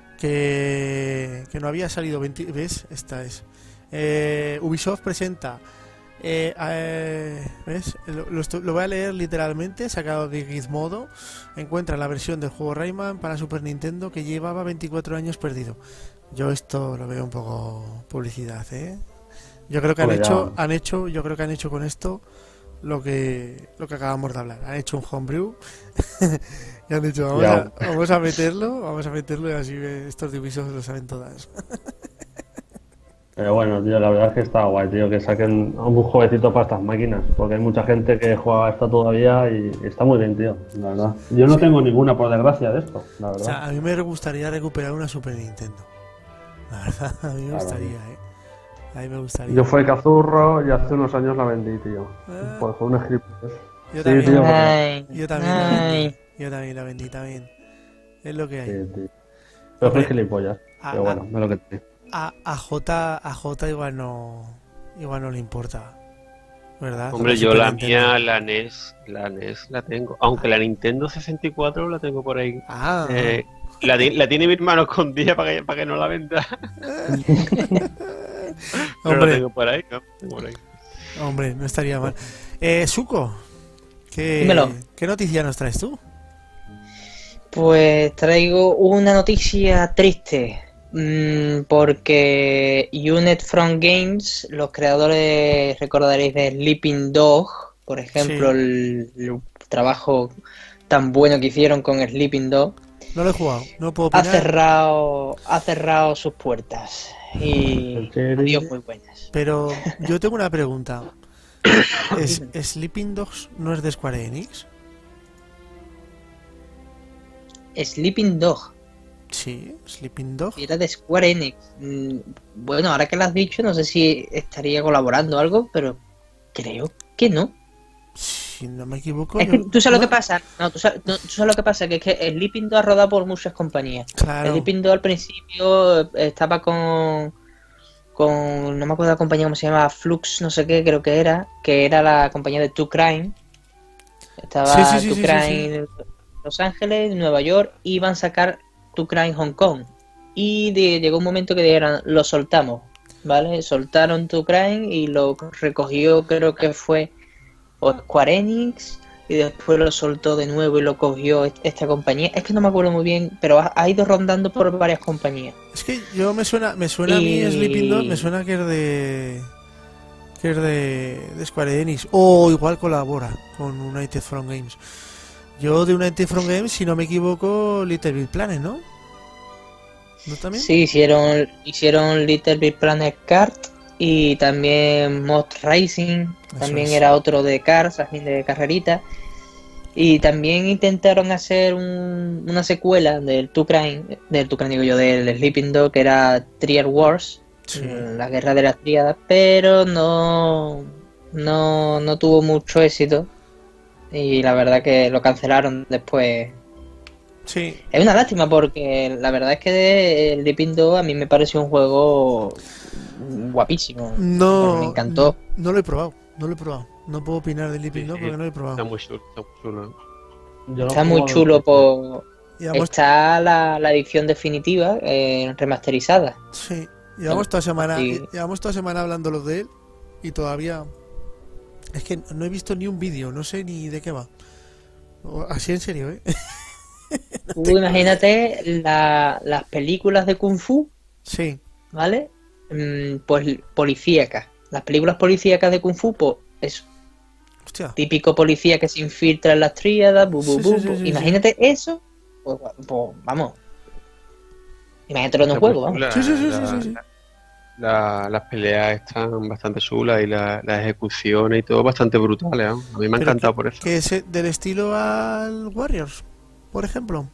Que, que no había salido veinte. ¿Ves? Esta es. Eh, Ubisoft presenta. eh, eh, ¿Ves? Lo, lo estu- lo voy a leer literalmente, sacado de Gizmodo. Encuentra la versión del juego Rayman para Super Nintendo que llevaba veinticuatro años perdido. Yo esto lo veo un poco publicidad, ¿eh? Yo creo que han Hombre, ya. hecho, han hecho, yo creo que han hecho con esto lo que lo que acabamos de hablar. Han hecho un homebrew y han dicho vamos Ya. a, vamos a meterlo, vamos a meterlo y así eh, estos divisos lo saben todas. Pero bueno, tío, la verdad es que está guay, tío, que saquen un jueguecito para estas máquinas, porque hay mucha gente que juega a esto todavía y está muy bien, tío, la verdad. Yo no Sí. tengo ninguna, por desgracia, de esto, la O verdad. sea, a mí me gustaría recuperar una Super Nintendo. La verdad, a mí me Claro. gustaría, ¿eh? A mí me gustaría. Yo fui cazurro y hace unos años la vendí, tío. Ah. Pues fue un gilipollas. Yo Sí, también, tío, porque- Ay, yo también la ay. vendí. Yo también la vendí también. Es lo que hay. Sí, tío. Pero fue Hombre, gilipollas. a- Pero bueno, es lo que te A, a J a J igual no igual no le importa, ¿verdad? Hombre, La yo Super la Nintendo. mía, la N E S, la N E S la tengo. Aunque la Nintendo sesenta y cuatro la tengo por ahí. Ah, Eh, la, ti- la tiene mi hermano escondida para que, para que no la venda. Pero la hombre, tengo por ahí, ¿no? Tengo por ahí. hombre, no estaría mal. Eh, Suco, ¿qué, Dímelo. ¿qué noticia nos traes tú? Pues traigo una noticia triste, Mm, porque Unit Front Games, los creadores, recordaréis de Sleeping Dog, por ejemplo, Sí. el, el trabajo tan bueno que hicieron con Sleeping Dog, No lo he jugado, no puedo ha opinar. cerrado, ha cerrado sus puertas y adiós muy buenas. Pero yo tengo una pregunta. ¿Es, ¿Sleeping Dogs no es de Square Enix? Sleeping Dog, Sí, Sleeping Dog. era de Square Enix. Mm, Bueno, ahora que lo has dicho, no sé si estaría colaborando o algo, pero creo que no. Si no me equivoco. Es que yo- tú sabes lo no, que pasa. No, tú sabes, no, tú sabes lo que pasa, que es que Sleeping Dog ha rodado por muchas compañías. Claro. Sleeping Dog al principio eh, estaba con, con, no me acuerdo la compañía cómo se llama, Flux, no sé qué, creo que era, que era la compañía de Two Crime. Estaba Sí, sí, sí, Two sí, Crime Los Ángeles, Nueva York, y iban a sacar Two Crime Hong Kong. Y de- llegó un momento que dijeron, lo soltamos, ¿vale? Soltaron Two Crime y lo recogió, creo que fue o Square Enix, y después lo soltó de nuevo y lo cogió est- esta compañía. Es que no me acuerdo muy bien, pero ha, ha ido rondando por varias compañías. Es que yo me suena, me suena a mí Y- Sleeping Dog, me suena que es de. que es de, de Square Enix. O igual colabora con United Front Games. Yo de United Front Games, si no me equivoco, Little Big Planet, ¿no? ¿No también? Sí, hicieron, hicieron Little Big Planet Kart y también Mod Racing, Eso también es. era otro de cars, así de carrerita. Y también intentaron hacer un- una secuela del Two Crime, del Two Crime digo yo, del Sleeping Dog, que era Triad Wars, Sí. la guerra de las tríadas, pero no, no, no tuvo mucho éxito. Y la verdad que lo cancelaron después. Sí. Es una lástima porque la verdad es que el Sleeping Dog a mí me pareció un juego guapísimo. No. Me encantó. No lo he probado, no lo he probado. No puedo opinar de Sleeping Sí, Dog sí. porque no lo he Está probado. muy chulo, está muy chulo. Yo lo Está he muy jugado chulo en por... Llevamos, Está la, la edición definitiva eh, remasterizada. sí, llevamos toda semana, Sí. llevamos toda semana hablándolo de él y todavía es que no he visto ni un vídeo, no sé ni de qué va. O- Así en serio, ¿eh? Tú imagínate la- las películas de Kung Fu, Sí, ¿vale? Mm, pues policíacas. Las películas policíacas de Kung Fu, pues es hostia. típico policía que se infiltra en las tríadas, bu, bu, Sí, bu, sí, sí, bu. sí, Imagínate eso, pues, pues, vamos. Imagínatelo en un Está juego, muy vamos. chula, Sí, sí, sí, la- sí, sí, sí. la- las peleas están bastante chulas y la- las ejecuciones y todo bastante brutales, ¿no? A mí me ha Pero encantado que- por eso. Que es eh, del estilo al Warriors, por ejemplo.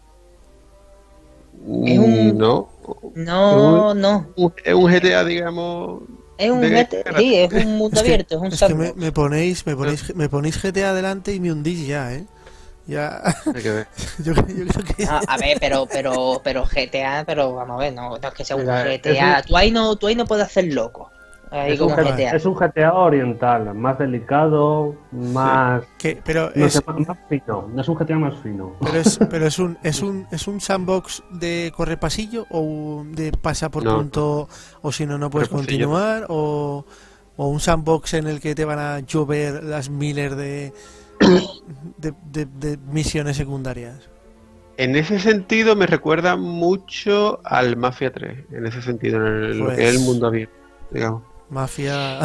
Es un- Mm, No, No, no. Un- es un G T A, digamos. Es un de G T guerra. sí, es un mundo Es que, abierto, es un es que me, sandbox. me ponéis, me ponéis, me ponéis G T A adelante y me hundís ya, ¿eh? Ya, Hay que ver. yo, creo- yo creo que No, a ver, pero, pero, pero G T A, pero vamos a ver, no, no es que sea un Mira, G T A. es Tú ahí no, tú ahí no puedes hacer loco. Ahí Es un, como G- G T A. es un G T A oriental, más delicado, más, que- pero no es, sé, más más fino. No es un G T A más fino. pero es, pero es un, es un, es un sandbox de corre pasillo o un- de pasa por No. punto o si no no puedes Corre pasillo. continuar o, o un sandbox en el que te van a llover las miles de de, de- de misiones secundarias. En ese sentido me recuerda mucho al Mafia tres, en ese sentido, en el- lo que es el Pues- mundo abierto, digamos. Mafia.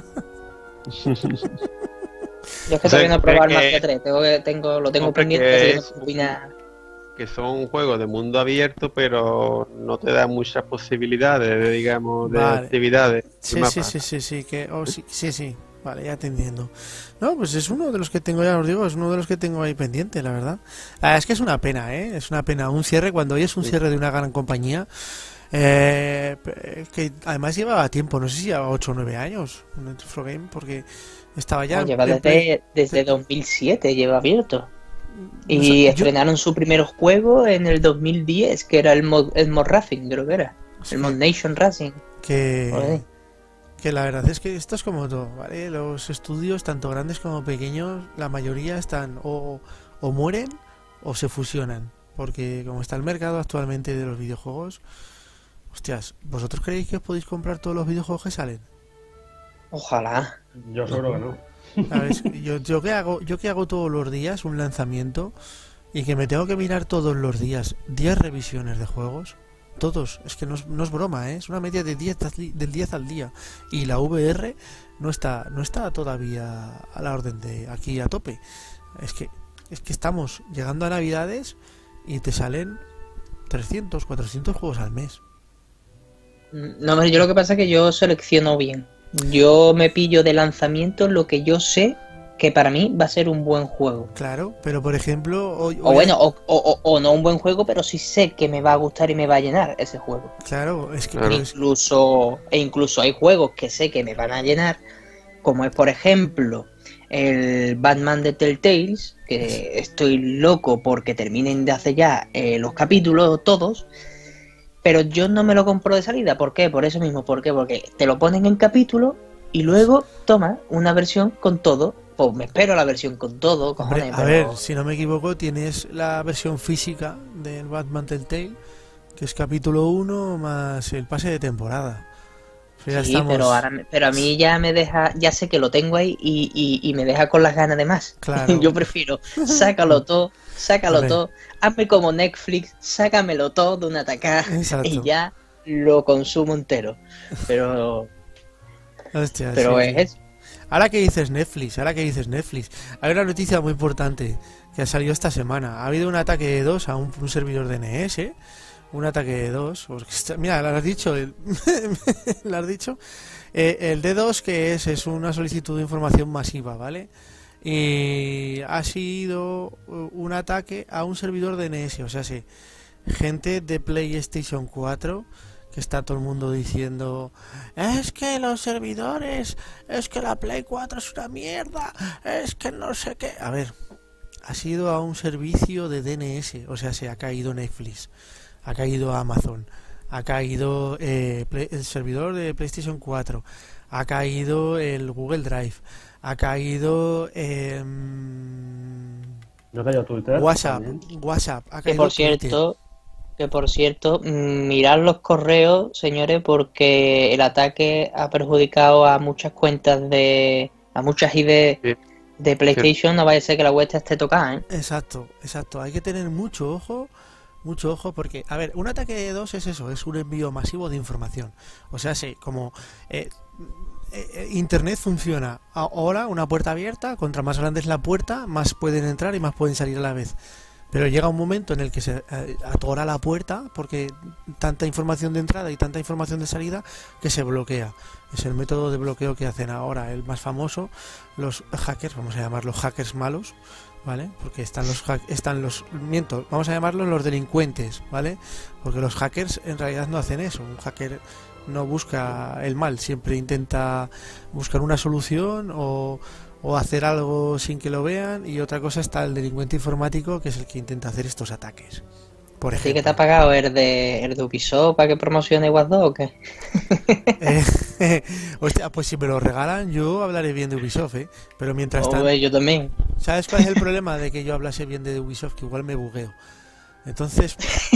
Yo es que O sea, todavía no he probado el que- Mafia tres, tengo que, tengo, lo tengo Hombre, pendiente, que así que no es puedo opinar. Que son juegos de mundo abierto, pero no te da muchas posibilidades, de, digamos, de Vale. actividades. de Sí, mapa. sí, sí, sí, sí, que oh, sí, sí, sí. Vale, ya te entiendo. No, pues es uno de los que tengo, ya os digo, es uno de los que tengo ahí pendiente, la verdad. La verdad es que es una pena, ¿eh? Es una pena. Un cierre, cuando hoy es un Sí. cierre de una gran compañía, eh, pe- que además llevaba tiempo, no sé si llevaba ocho o nueve años, un Retro Game, porque estaba ya... No, lleva en play- desde, desde dos mil siete, lleva abierto. no Y sé, yo- estrenaron su primer juego en el dos mil diez, que era el Mod, el Mod Racing, creo que era. sí, El Mod Nation Racing. que, Joder. que la verdad es que esto es como todo, ¿vale? Los estudios, tanto grandes como pequeños, la mayoría están o, o mueren o se fusionan. Porque como está el mercado actualmente de los videojuegos, hostias, ¿vosotros creéis que os podéis comprar todos los videojuegos que salen? Ojalá. Yo seguro que no. ¿Sabes? Yo, yo que hago, yo que hago todos los días un lanzamiento y que me tengo que mirar todos los días diez revisiones de juegos, todos, es que no es, no es broma, ¿eh? Es una media de diez, del diez al día, y la V R no está no está todavía a la orden de aquí a tope. Es que es que estamos llegando a Navidades y te salen trescientos, cuatrocientos juegos al mes. No, hombre, yo lo que pasa es que yo selecciono bien. Yo me pillo de lanzamiento lo que yo sé que para mí va a ser un buen juego. Claro, pero por ejemplo... Hoy, o hoy bueno, o, o, o no un buen juego, pero sí sé que me va a gustar y me va a llenar ese juego. Claro, es que... Claro. Pero es... Incluso, e incluso hay juegos que sé que me van a llenar, como es por ejemplo el Batman de Telltales, que estoy loco porque terminen de hacer ya eh, los capítulos todos, pero yo no me lo compro de salida. ¿Por qué? Por eso mismo. ¿Por qué? Porque te lo ponen en capítulo y luego toma una versión con todo. Pues me espero la versión con todo, cojones. Hombre, a pero... ver, si no me equivoco, tienes la versión física del Batman Telltale, que es capítulo uno más el pase de temporada. O sea, ya Sí, estamos... pero, ahora, me- pero a mí ya me deja, ya sé que lo tengo ahí y, y, y me deja con las ganas de más. Claro. Yo prefiero, sácalo todo, sácalo Hombre. todo, hazme como Netflix, sácamelo todo de una tacada Exacto. y ya lo consumo entero. Pero, Hostia, pero sí, es sí. eso. Ahora que dices Netflix, ahora que dices Netflix, hay una noticia muy importante que ha salido esta semana. Ha habido un ataque de dos a un, un servidor de N S, un ataque de dos. Porque está- mira, lo has dicho, el, lo has dicho. Eh, el D dos que es es una solicitud de información masiva, ¿vale? Y ha sido uh, un ataque a un servidor de N S, o sea, sí, gente de PlayStation cuatro, que está todo el mundo diciendo, es que los servidores, es que la Play cuatro es una mierda, es que no sé qué. A ver, ha sido a un servicio de D N S, o sea, se ha caído Netflix, ha caído Amazon, ha caído eh, Play- el servidor de PlayStation cuatro, ha caído el Google Drive, ha caído eh, Yo cayó Twitter. WhatsApp, también. WhatsApp, ha Que caído por Twitter. cierto, que por cierto, mm, mirad los correos, señores, porque el ataque ha perjudicado a muchas cuentas de, a muchas I D Sí. de PlayStation. No vaya a ser que la vuestra esté tocada, ¿eh? Exacto, exacto. Hay que tener mucho ojo, mucho ojo, porque, a ver, un ataque de dos es eso, es un envío masivo de información. O sea, sí, como eh, eh, Internet funciona ahora, una puerta abierta, contra más grande es la puerta, más pueden entrar y más pueden salir a la vez. Pero llega un momento en el que se eh, atora la puerta, porque tanta información de entrada y tanta información de salida, que se bloquea. Es el método de bloqueo que hacen ahora, el más famoso, los hackers, vamos a llamarlos hackers malos, ¿vale? Porque están los hack- están los miento, vamos a llamarlos los delincuentes, ¿vale? Porque los hackers en realidad no hacen eso. Un hacker no busca el mal, siempre intenta buscar una solución o, o hacer algo sin que lo vean. Y otra cosa está el delincuente informático, que es el que intenta hacer estos ataques. Por ¿Sí que ejemplo, te ha pagado el de, el de Ubisoft para que promocione Watch Dogs o qué? Eh, hostia, pues si me lo regalan, yo hablaré bien de Ubisoft, ¿eh? Pero mientras tanto, Hombre, yo también. ¿sabes cuál es el problema de que yo hablase bien de Ubisoft? Que igual me bugueo. Entonces,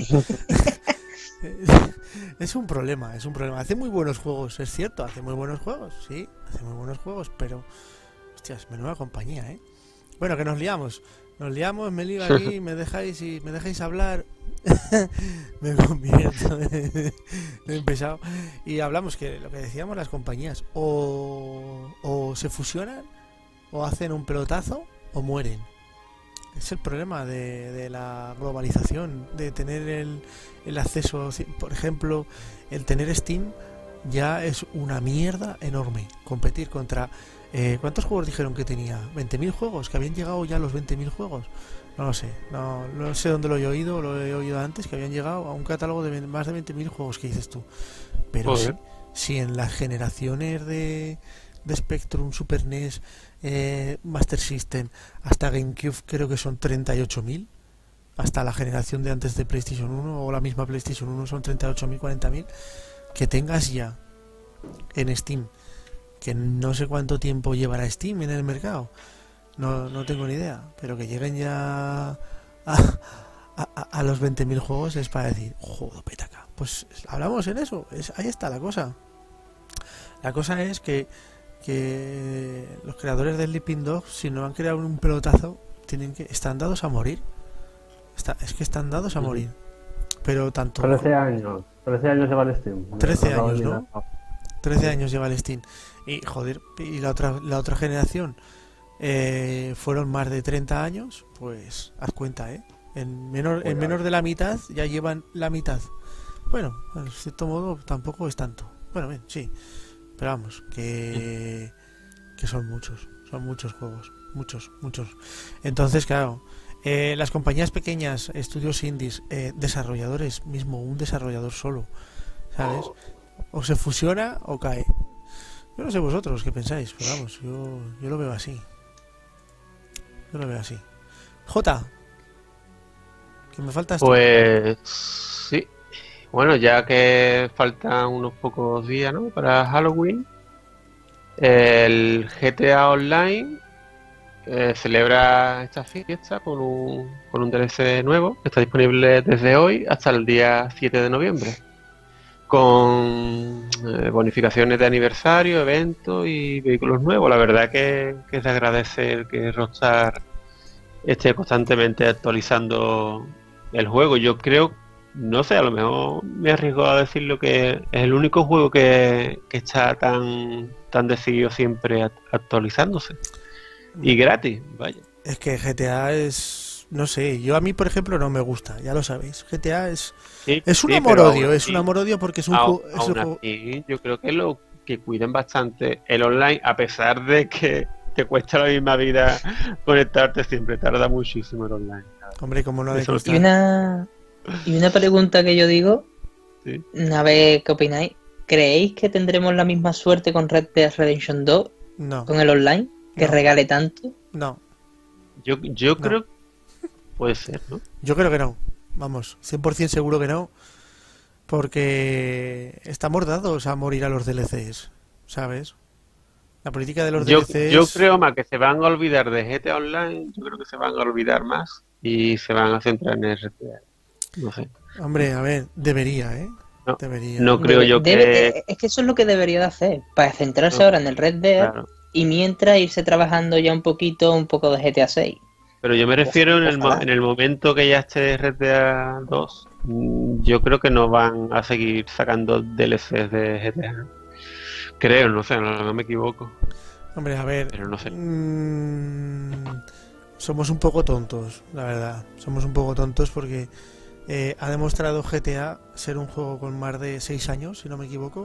es un problema, es un problema. Hace muy buenos juegos, es cierto, hace muy buenos juegos, sí, hace muy buenos juegos, pero, hostias, menuda compañía, ¿eh? Bueno, que nos liamos, nos liamos, me lío aquí, me dejáis y me dejáis hablar, me convierto en pesado. Y hablamos que lo que decíamos, las compañías o, o se fusionan, o hacen un pelotazo, o mueren. Es el problema de, de la globalización, de tener el, el acceso, por ejemplo, el tener Steam ya es una mierda enorme. Competir contra... Eh, ¿Cuántos juegos dijeron que tenía? ¿veinte mil juegos? ¿Que habían llegado ya los veinte mil juegos? No lo sé, no, no sé dónde lo he oído, lo he oído antes, que habían llegado a un catálogo de más de veinte mil juegos, que dices tú. Pero si, Joder. si en las generaciones de, de Spectrum, Super N E S, eh, Master System, hasta GameCube creo que son treinta y ocho mil, hasta la generación de antes de PlayStation uno o la misma PlayStation uno son treinta y ocho mil, cuarenta mil, que tengas ya en Steam, que no sé cuánto tiempo llevará Steam en el mercado, no, no tengo ni idea, pero que lleguen ya a, a, a los veinte mil juegos es para decir, joder, petaca. Pues hablamos en eso, es, ahí está la cosa. La cosa es que que los creadores de Sleeping Dogs, si no han creado un pelotazo, tienen que están dados a morir. Está, es que están dados a morir. Pero tanto trece años. trece años lleva el Steam. trece años, ¿no? trece años lleva el Steam. Y joder, y la otra la otra generación eh, fueron más de treinta años, pues haz cuenta, ¿eh? En menor, en menos de la mitad ya llevan la mitad. Bueno, en cierto modo tampoco es tanto. Bueno, bien, sí. Pero vamos, que, que son muchos. Son muchos juegos. Muchos, muchos. Entonces, claro, eh, las compañías pequeñas, estudios indies, eh, desarrolladores, mismo un desarrollador solo, ¿sabes? O se fusiona o cae. Yo no sé vosotros qué pensáis, pero vamos, yo, yo lo veo así. Yo lo veo así. Jota, que me faltas tú. Pues sí. Bueno, ya que faltan unos pocos días, ¿no?, para Halloween, el G T A Online eh, celebra esta fiesta con un, con un D L C nuevo que está disponible desde hoy hasta el día siete de noviembre, con eh, bonificaciones de aniversario, eventos y vehículos nuevos. La verdad que, que es de agradecer que Rockstar esté constantemente actualizando el juego. Yo creo, no sé, a lo mejor me arriesgo a decir lo que es el único juego que, que está tan tan decidido siempre actualizándose y gratis, vaya. Es que G T A es, no sé, yo a mí por ejemplo no me gusta, ya lo sabéis. G T A es sí, es un sí, amor-odio, es sí, un amor-odio porque es un aún, juego, es aún un juego... así, yo creo que lo que cuiden bastante el online, a pesar de que te cuesta la misma vida conectarte, siempre tarda muchísimo el online. Hombre, como no de Eso Y una, y una pregunta que yo digo, sí. a ver qué opináis. ¿Creéis que tendremos la misma suerte con Red Dead Redemption dos, No, con el online, que No. regale tanto? no, Yo, yo No. creo puede ser, ¿no? yo creo que no. Vamos, cien por ciento seguro que no. Porque estamos dados a morir a los D L Cs, ¿sabes? La política de los Yo, D L Cs... yo creo más que se van a olvidar de G T A Online, yo creo que se van a olvidar más y se van a centrar en R T A. No sé. Hombre, a ver, debería, ¿eh? No, Debería. no creo Debe- yo debe- que... eh, Es que eso es lo que debería de hacer, para centrarse No, ahora en el Red Dead Claro. y mientras irse trabajando ya un poquito, un poco de G T A seis. Pero yo me refiero en el, mo- Ojalá. en el momento que ya esté R T A dos, mm, yo creo que no van a seguir sacando D L Cs de G T A. Creo, no sé, no, no me equivoco, Hombre, a ver... pero no sé. mm, somos un poco tontos, la verdad. Somos un poco tontos porque eh, ha demostrado G T A ser un juego con más de seis años, si no me equivoco.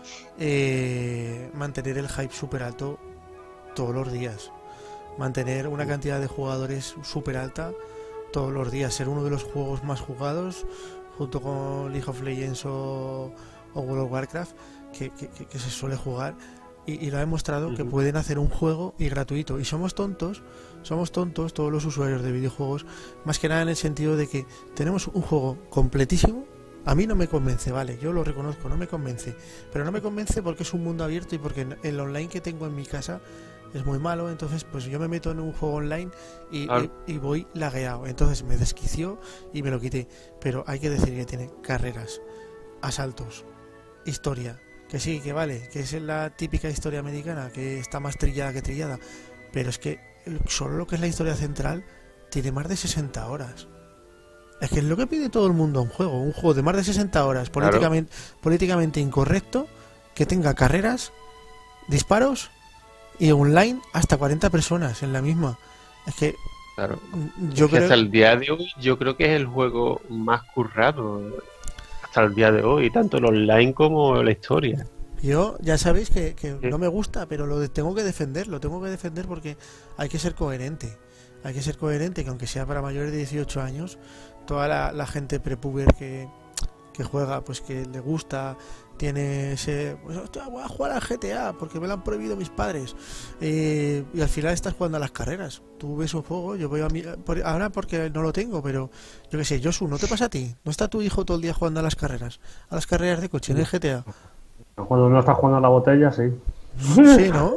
Eh, mantener el hype súper alto todos los días. Mantener una cantidad de jugadores súper alta todos los días. Ser uno de los juegos más jugados junto con League of Legends o, o World of Warcraft que, que, que- que se suele jugar. Y, y lo ha demostrado que Ujú. pueden hacer un juego y gratuito. Y somos tontos, somos tontos todos los usuarios de videojuegos, más que nada en el sentido de que tenemos un juego completísimo. A mí no me convence, vale, yo lo reconozco, no me convence. Pero no me convence porque es un mundo abierto y porque el online que tengo en mi casa es muy malo. Entonces pues yo me meto en un juego online y, Claro. y- y voy lagueado. Entonces me desquició y me lo quité. Pero hay que decir que tiene carreras, asaltos, historia, que sí, que vale, que es la típica historia americana, que está más trillada que trillada, pero es que el- solo lo que es la historia central tiene más de sesenta horas. Es que es lo que pide todo el mundo a un juego, un juego de más de sesenta horas, Claro. políticamente, políticamente incorrecto, que tenga carreras, disparos y online hasta cuarenta personas en la misma. Es que Claro. mm, yo Es que creo... hasta el día de hoy yo creo que es el juego más currado hasta el día de hoy, tanto el online como la historia. Yo, ya sabéis que, que Sí. no me gusta, pero lo de- tengo que defender, lo tengo que defender porque hay que ser coherente. Hay que ser coherente, que aunque sea para mayores de dieciocho años, toda la, la gente prepuber que, que juega, pues que le gusta, tiene ese... Pues, hostia, voy a jugar al G T A porque me lo han prohibido mis padres. Eh, y al final estás jugando a las carreras. Tú ves un juego, yo voy a mi... por- ahora porque no lo tengo, pero yo qué sé, Josu, ¿no te pasa a ti? ¿No está tu hijo todo el día jugando a las carreras? A las carreras de coche en el G T A. Cuando no estás jugando a la botella, sí. Sí, ¿no?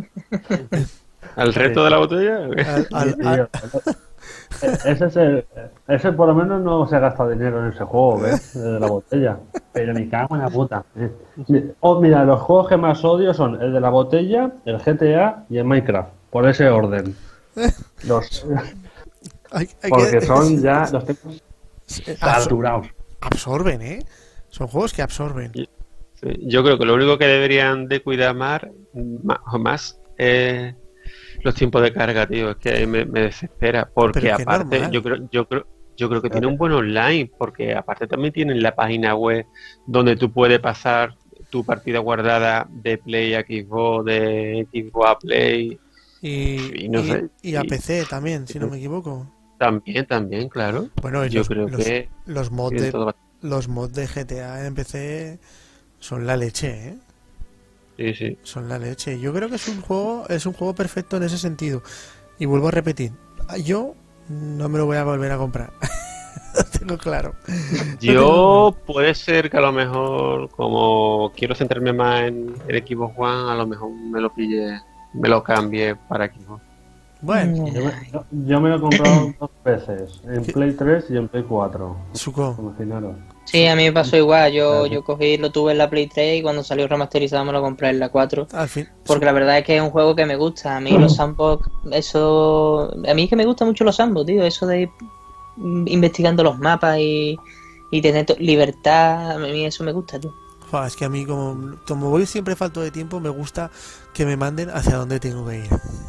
¿Al reto de la botella? Al- al- Y- y- al- ese, es el- ese por lo menos no se gasta dinero en ese juego, ¿ves? De la botella. Pero me cago en la puta. Oh, mira, los juegos que más odio son el de la botella, el G T A y el Minecraft. Por ese orden. Los, hay- hay porque que- son ya los tengo absor- saturados. absorben, ¿eh? Son juegos que absorben. Sí, yo creo que lo único que deberían de cuidar más, más, más es los tiempos de carga, tío. Es que me, me desespera. Porque Pero que aparte, normal. yo creo, yo creo, yo creo que tiene un buen online. Porque aparte también tienen la página web donde tú puedes pasar tu partida guardada de Play a Xbox, de Xbox a Play. Y, Y no y- sé, y a y- P C también, si no me equivoco. También, también, claro. Bueno, y Yo los, creo los, que los mods tienen de, todo bastante- los mods de G T A en P C son la leche, ¿eh? Sí, sí. Son la leche. Yo creo que es un juego, es un juego perfecto en ese sentido. Y vuelvo a repetir, yo no me lo voy a volver a comprar. Lo tengo claro. Yo puede ser que a lo mejor, como quiero centrarme más en el Xbox One, a lo mejor me lo pille, me lo cambie para Xbox. Bueno, Yo me, yo- yo me lo he comprado dos veces, en ¿Qué? Play tres y en Play cuatro. Suco, Imaginaros. Sí, a mí me pasó igual. Yo, Claro. yo cogí, lo tuve en la Play tres y cuando salió remasterizado me lo compré en la cuatro. al fin. Porque la verdad es que es un juego que me gusta. A mí los sandbox, eso... A mí es que me gustan mucho los sandbox, tío. Eso de ir mm, investigando los mapas y, y tener to- libertad, a mí eso me gusta, tío. Joder, es que a mí, como, como voy siempre falto de tiempo, me gusta que me manden hacia donde tengo que ir.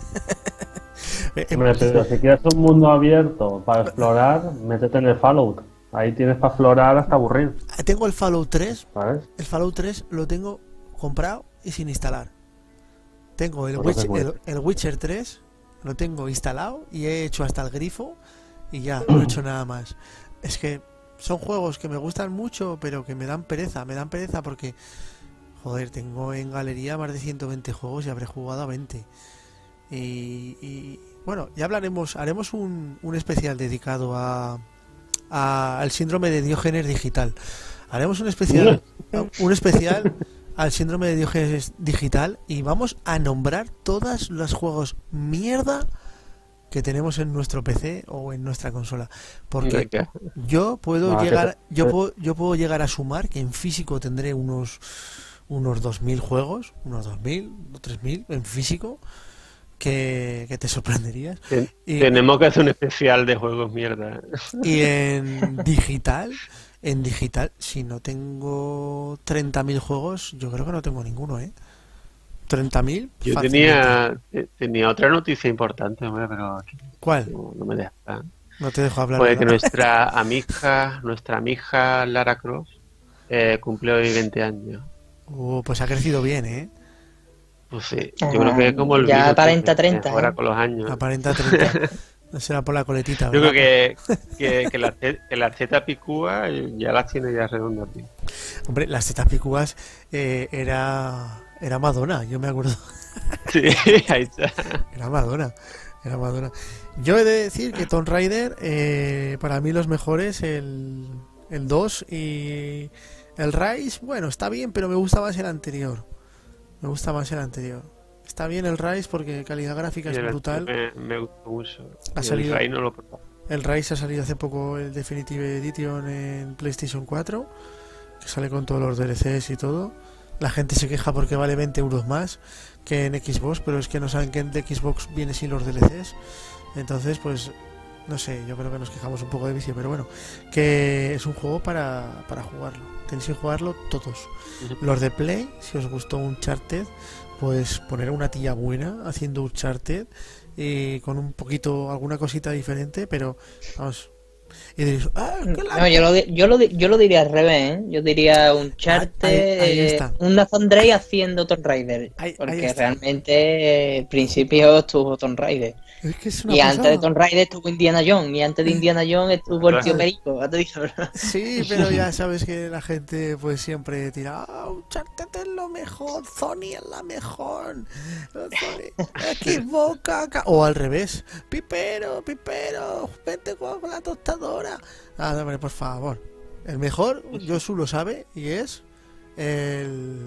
Eh, Hombre, pero si quieres un mundo abierto para explorar, métete en el Fallout. Ahí tienes para explorar hasta aburrir, eh, Tengo el Fallout tres. ¿sabes? El Fallout tres lo tengo comprado y sin instalar. Tengo el, Pues Witch- haces muy el, bien. el Witcher tres, lo tengo instalado y he hecho hasta el grifo y ya, no he hecho nada más. Es que son juegos que me gustan mucho, pero que me dan pereza. Me dan pereza porque, joder, tengo en galería más de ciento veinte juegos y habré jugado a veinte. Y, y, bueno, ya hablaremos, haremos un, un especial dedicado a, a- al síndrome de Diógenes digital. Haremos un especial, un especial al síndrome de Diógenes digital y vamos a nombrar todos los juegos mierda que tenemos en nuestro P C o en nuestra consola, porque Venga. yo puedo No, que llegar, te- yo te- puedo, yo puedo llegar a sumar que en físico tendré unos unos dos mil juegos, unos dos mil o tres mil en físico que, que te sorprenderías. Ten- Y, Tenemos que hacer un especial de juegos mierda. y en digital, en digital, si no tengo treinta mil juegos, yo creo que no tengo ninguno, ¿eh? treinta mil Yo fácilmente. tenía, te- tenía otra noticia importante, hombre, pero aquí ¿Cuál? no, no me deja. No te dejo hablar. Pues que ¿verdad? nuestra amiga, nuestra amiga Lara Croft eh, cumple hoy veinte años. Uh, pues ha crecido bien, ¿eh? Pues sí, yo creo que es como el Ya vino, aparenta que treinta, mejora ¿eh? con los años. Aparenta treinta. No será por la coletita, Yo ¿verdad? creo que, que, que la, ce- que la zeta picúa ya las tiene ya redondas, tío. Hombre, las tetas picúas eh, era era Madonna, yo me acuerdo. Sí, ahí está. Era Madonna, era Madonna. Yo he de decir que Tomb Raider, eh, para mí los mejores, el, el dos y el Rise, bueno, está bien, pero me gusta más el anterior. Me gusta más el anterior. Está bien el Rise porque calidad gráfica es Y el brutal. Me, me gustó mucho. Ha Y salido- el Ray no lo he probado. El Rise ha salido hace poco el Definitive Edition en PlayStation cuatro, que sale con todos los D L Cs y todo. La gente se queja porque vale veinte euros más que en Xbox, pero es que no saben que en Xbox viene sin los D L Cs. Entonces, pues, no sé, yo creo que nos quejamos un poco de vicio, pero bueno, que es un juego para, para jugarlo. Tenéis que jugarlo todos. Ujú. Los de Play, si os gustó Uncharted, pues poner a una tía buena haciendo Uncharted y con un poquito, alguna cosita diferente, pero vamos. Y diréis, ah, que la- No, yo lo, di- yo, lo, di- yo lo diría al revés, ¿eh? Yo diría un Charter, Ahí- ahí está. un Nathan Drake haciendo Tomb Raider. Ahí- ahí Porque está. realmente eh, al principio estuvo Tomb Raider. es que es una Y antes de pasada. Tomb Raider estuvo Indiana Jones. Y antes de Indiana Jones estuvo el tío Claro. Perico. ya te digo, ¿verdad? Sí, pero ya sabes que la gente pues siempre tira, ah, Uncharted es lo mejor, Sony es la mejor, Sony, Xbox, caca. O al revés, Pipero, Pipero, vente con la tostadora. Ah, hombre, por favor. El mejor, Josu lo sabe, y es el...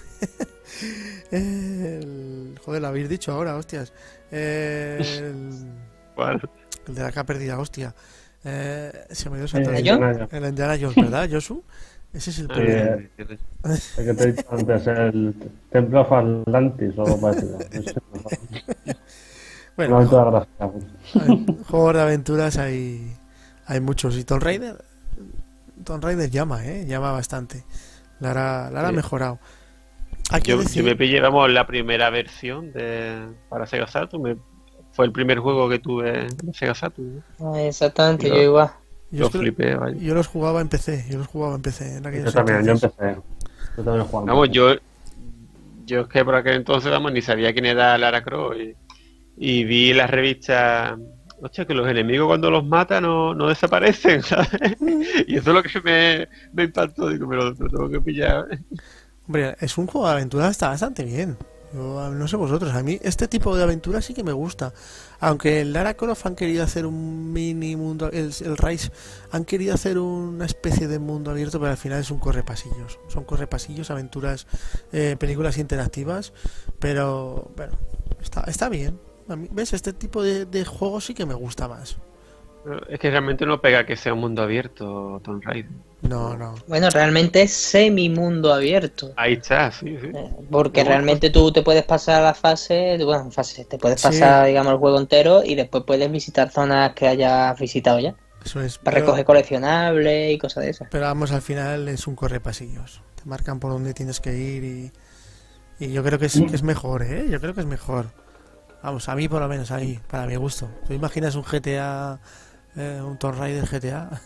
el... Joder, lo habéis dicho ahora, hostias. El... ¿Cuál? El de la que ha perdido, hostia. Eh, se me dio Eh, exactamente. Indiana Indiana Jones. El Indiana Jones, ¿verdad, Josu? Ese es el Ah, primero. Eh, El que te he dicho antes, el Templo of Atlantis o algo parecido. Ese no, Bueno, no, toda gracia. hay- juegos de aventuras hay, hay muchos. Y Tomb Raider, Tomb Raider llama, ¿eh? Llama bastante. La hará, la hará Sí. mejorado. Hay que Yo, decir- yo me pillé, vamos, la primera versión de para Sega Saturn. me- fue el primer juego que tuve en Sega Saturn. ¿no? Ah, exactamente, Yo- yo igual. yo, Lo es que- flipé, vaya. yo los jugaba en P C. Yo los jugaba en P C. En Yo aquellos también, yo entonces. empecé. Yo también jugando. Vamos, yo, yo es que por aquel entonces, vamos, ni sabía quién era Lara Croft y, y vi las revistas. Hostia, que los enemigos cuando los matan no, no desaparecen, ¿sabes? Y eso es lo que me, me impactó. Digo, pero lo tengo que pillar. Hombre, es un juego de aventura, está bastante bien. Yo, no sé vosotros, a mí este tipo de aventura sí que me gusta. Aunque el Lara Croft han querido hacer un mini mundo, el, el Rise han querido hacer una especie de mundo abierto, pero al final es un correpasillos. Son correpasillos, aventuras, eh, películas interactivas, pero bueno, está, está bien. A mí, ¿ves? Este tipo de, de juegos sí que me gusta más. Es que realmente no pega que sea un mundo abierto, Tomb Raider. No, no. Bueno, realmente es semi-mundo abierto. Ahí está, sí, sí. Eh, Porque Bueno, realmente tú te puedes pasar la fase, bueno, fase, te puedes Sí. pasar, digamos, el juego entero y después puedes visitar zonas que hayas visitado ya. Eso es. Para Pero, recoger coleccionables y cosas de esas. pero vamos, al final es un correpasillos. Te marcan por dónde tienes que ir y, y yo creo que es, que es mejor, ¿eh? Yo creo que es mejor. Vamos, a mí por lo menos, a mí, para mi gusto. ¿Te imaginas un G T A, eh, un Tomb Raider G T A?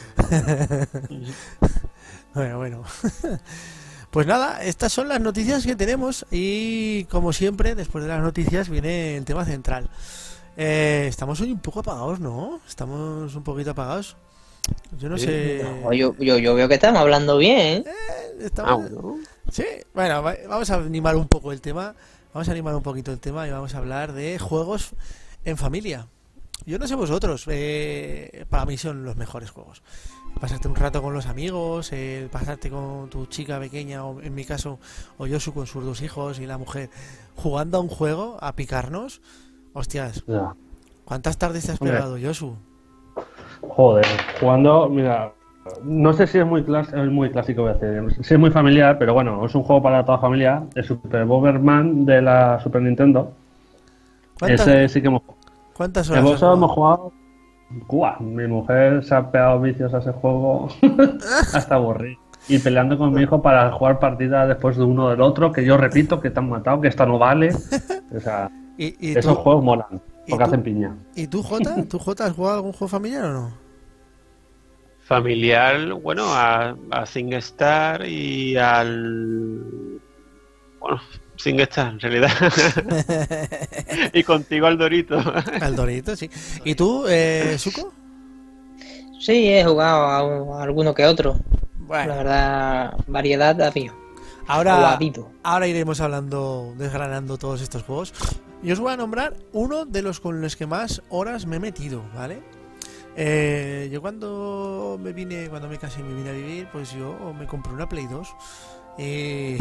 Bueno, bueno. Pues nada, estas son las noticias que tenemos y como siempre, después de las noticias viene el tema central. Eh, estamos hoy un poco apagados, ¿no? Estamos un poquito apagados. Yo no Sí. sé... No, yo, yo, yo veo que estamos hablando bien, ¿eh? Estamos- Ah, bueno. Sí, bueno, va- vamos a animar un poco el tema. Vamos a animar un poquito el tema y vamos a hablar de juegos en familia. Yo no sé vosotros, eh, para mí son los mejores juegos. Pasarte un rato con los amigos, el pasarte con tu chica pequeña, o en mi caso, o Yosu con sus dos hijos y la mujer, jugando a un juego, a picarnos. Hostias, Ya. ¿cuántas tardes te has Hombre. pegado, Yosu? Joder, jugando, mira, no sé si es muy, clas- es muy clásico, voy a decir, si es muy familiar, pero bueno, es un juego para toda familia, el Super Bomberman de la Super Nintendo. ¿Cuántas, Ese sí que hemos cuántas horas has Hemos, hemos jugado? jugado. Guau, mi mujer se ha pegado vicios a ese juego hasta aburrir. Y peleando con mi hijo para jugar partidas después de uno del otro, que yo repito que te han matado, que esta no vale. O sea, ¿Y, y esos tú, juegos molan, ¿y porque tú? hacen piña. ¿Y tú, Jota? ¿Tú, Jota, has jugado algún juego familiar o no? Familiar, bueno, a, a SingStar y al. Bueno, SingStar en realidad. Y contigo al Dorito. Al Dorito, sí. ¿Y tú, eh, Suco? Sí, he jugado a, a alguno que otro. La Bueno, verdad, variedad ha habido. O ha ahora, habido. ahora iremos hablando, desgranando todos estos juegos. Y os voy a nombrar uno de los con los que más horas me he metido, ¿vale? Eh, yo cuando me vine, cuando me casé y me vine a vivir, pues yo me compré una Play dos. Y...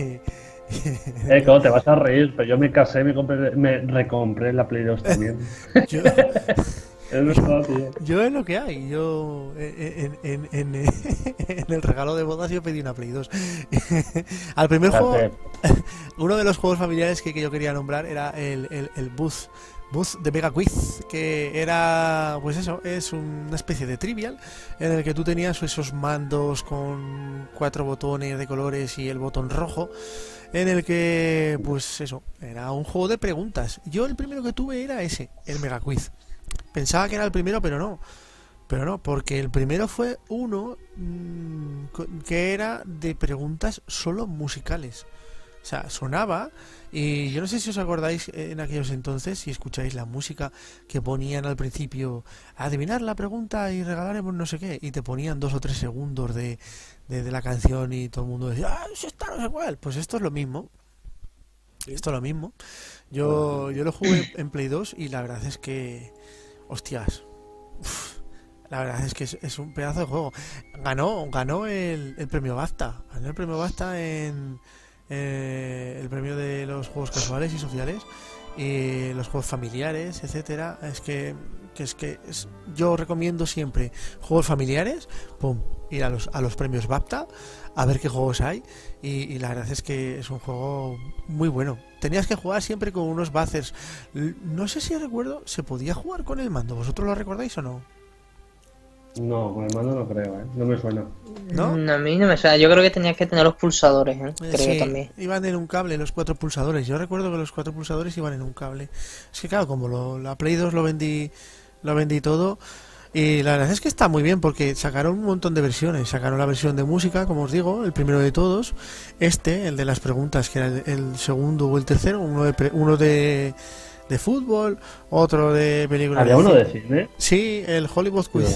Eh, ¿cómo te vas a reír? Pero yo me casé, me, compré, me recompré la Play dos también. yo, Es verdad, tío. yo es lo que hay. Yo en, en, en, en- en el regalo de bodas yo pedí una Play dos. Al primer juego, Fíjate, uno de los juegos familiares que, que yo quería nombrar era el, el, el Buzz, Buzz de Mega Quiz, que era, pues eso, es una especie de trivial en el que tú tenías esos mandos con cuatro botones de colores y el botón rojo, en el que, pues eso, era un juego de preguntas. Yo el primero que tuve era ese, el Mega Quiz. Pensaba que era el primero, pero no. Pero no, porque el primero fue uno mmm, que era de preguntas solo musicales. O sea, sonaba y yo no sé si os acordáis en aquellos entonces, si escucháis la música que ponían al principio, adivinar la pregunta y regalaremos no sé qué, y te ponían dos o tres segundos de, de, de la canción y todo el mundo decía, ah, eso está no sé cuál. Pues esto es lo mismo. Esto es lo mismo. Yo, yo lo jugué en Play dos y la verdad es que, hostias, uf, la verdad es que es, es un pedazo de juego. Ganó, ganó el, el premio BAFTA. Ganó el premio BAFTA en eh, el premio de los juegos casuales y sociales y los juegos familiares, etcétera. Es que, que es que es, yo recomiendo siempre juegos familiares, pum, ir a los a los premios BAFTA a ver qué juegos hay y, y la verdad es que es un juego muy bueno. Tenías que jugar siempre con unos buzzers. L- No sé si recuerdo, ¿se podía jugar con el mando? ¿Vosotros lo recordáis o no? No, con el mando no creo, ¿eh? No me suena. ¿No? Mm, A mí no me suena. Yo creo que tenías que tener los pulsadores, ¿eh? Eh, Creo sí, también. iban en un cable los cuatro pulsadores. Yo recuerdo que los cuatro pulsadores iban en un cable. Es que claro, como lo, la Play dos lo vendí, lo vendí todo. Y la verdad es que está muy bien porque sacaron un montón de versiones. Sacaron la versión de música, como os digo, el primero de todos. Este, el de las preguntas, que era el, el segundo o el tercero. Uno de, pre- uno de, de fútbol, otro de películas. ¿Había de uno cine. de cine? Sí, el Hollywood Quiz.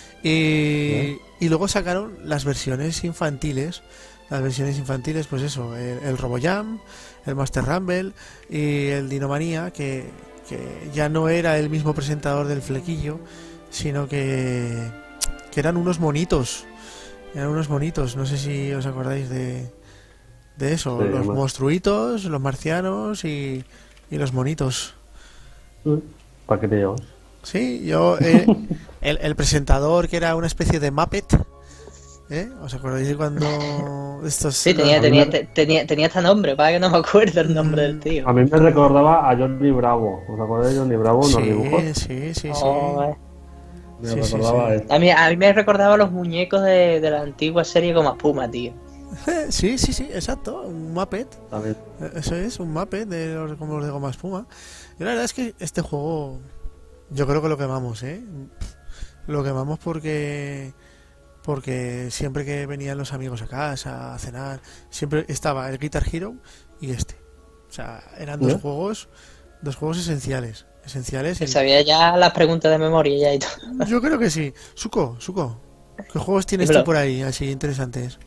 Y, y luego sacaron las versiones infantiles. Las versiones infantiles, pues eso, el, el RoboJam, el Master Rumble y el Dinomanía, que, que ya no era el mismo presentador del flequillo, sino que, que eran unos monitos. Eran unos monitos, no sé si os acordáis de, de eso. Sí, los además. monstruitos, los marcianos y, y los monitos. ¿Para qué te llevas? Sí, yo... eh, el, el presentador que era una especie de Muppet. ¿Eh? ¿Os acordáis de cuando estos... Sí, tenía, a mí tenía, me- te- tenía, tenía este nombre, para que no me acuerdo el nombre del A tío. mí me recordaba a Johnny Bravo. ¿Os acordáis de Johnny Bravo en los dibujos? Sí, sí, sí, sí. Oh, eh. Me Sí, sí, recordaba sí. a este. a, mí, a mí me recordaba los muñecos de, de la antigua serie como Espuma, tío. Sí, sí, sí, exacto. Un Muppet. También. Eh, Eso es, un Muppet de los, como los de Goma Espuma. Y la verdad es que este juego... Yo creo que lo quemamos, ¿eh? Lo quemamos porque... Porque siempre que venían los amigos a casa a cenar, siempre estaba el Guitar Hero y este. O sea, eran dos ¿Eh? juegos, dos juegos esenciales, esenciales. Que en- sabía ya las preguntas de memoria ya y todo. Yo creo que sí. Suco, Suco, ¿qué juegos tienes Dímelo. tú por ahí así interesantes?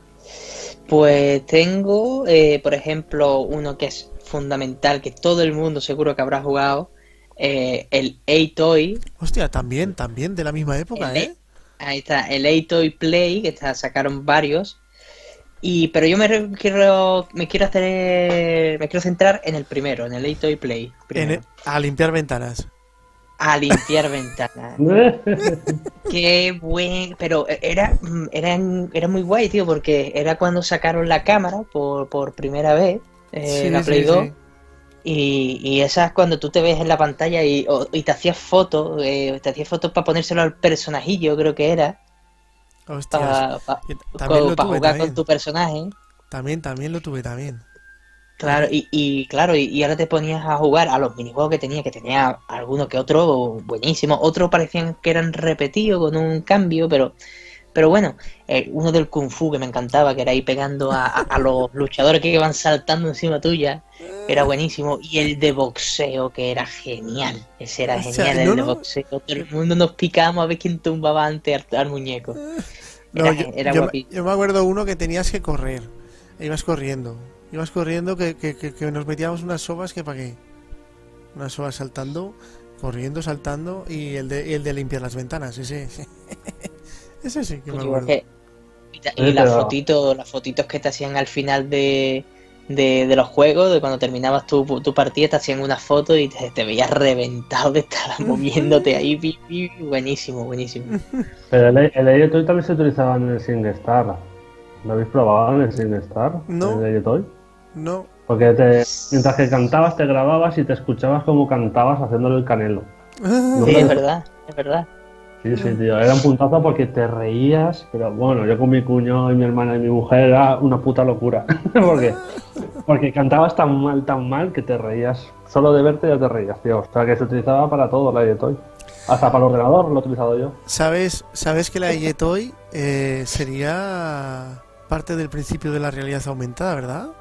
Pues tengo, eh, por ejemplo, uno que es fundamental, que todo el mundo seguro que habrá jugado, eh, el A-Toy. Hostia, también, también de la misma época, El- ¿eh? Ahí está, el A-Toy Play, que está, sacaron varios. Y, pero yo me re- quiero, me quiero hacer, me quiero centrar en el primero, en el A-Toy Play. En primero. e- a limpiar ventanas. A limpiar ventanas. Qué buen, pero era, era, era muy guay, tío, porque era cuando sacaron la cámara por, por primera vez, eh, Sí, la sí, Play dos, sí. y, y esas cuando tú te ves en la pantalla y, o- y te hacías fotos, eh, te hacías fotos para ponérselo al personajillo, creo que era, Hostias. para Y también lo tuve, jugar también. con tu personaje. También, también lo tuve, también. Claro, y, y claro, y, y ahora te ponías a jugar a los minijuegos que tenía, que tenía alguno que otro buenísimo, otros parecían que eran repetidos con un cambio, pero pero bueno, eh, uno del Kung Fu que me encantaba, que era ir pegando a, a- a los luchadores que iban saltando encima tuya, era buenísimo, y el de boxeo, que era genial, ese era O sea, genial, no, el de no. boxeo, todo el mundo nos picamos a ver quién tumbaba antes al, al muñeco. No, Era, yo, era yo me- guapísimo. yo me acuerdo uno que tenías que correr. Ibas corriendo. Ibas corriendo que, que, que, que nos metíamos unas sobas que para qué. Unas sobas saltando, corriendo, saltando y el de, y el de limpiar las ventanas. Ese, ese, ese sí que me Pues acuerdo. igual que- y, ta- y Sí, las pero- fotitos, las fotitos que te hacían al final de, de, de los juegos, de cuando terminabas tu, tu partida, te hacían una foto y te, te veías reventado de estar moviéndote ahí. pi, pi, buenísimo, buenísimo. Pero el, el Ayetoy también se utilizaba en el SingStar. ¿Lo habéis probado en el SingStar? No. El Ayetoy. No, Porque te, mientras que cantabas, te grababas y te escuchabas como cantabas haciéndole el canelo. No Sí, me- es verdad, es verdad. Sí, sí, tío. Era un puntazo porque te reías, pero bueno, yo con mi cuñado y mi hermana y mi mujer era una puta locura. porque, porque cantabas tan mal, tan mal que te reías. Solo de verte ya te reías, tío. O sea que se utilizaba para todo el Ayetoy. Hasta para el ordenador lo he utilizado yo. ¿sabes, sabes que la Yetoy eh, sería parte del principio de la realidad aumentada, ¿verdad?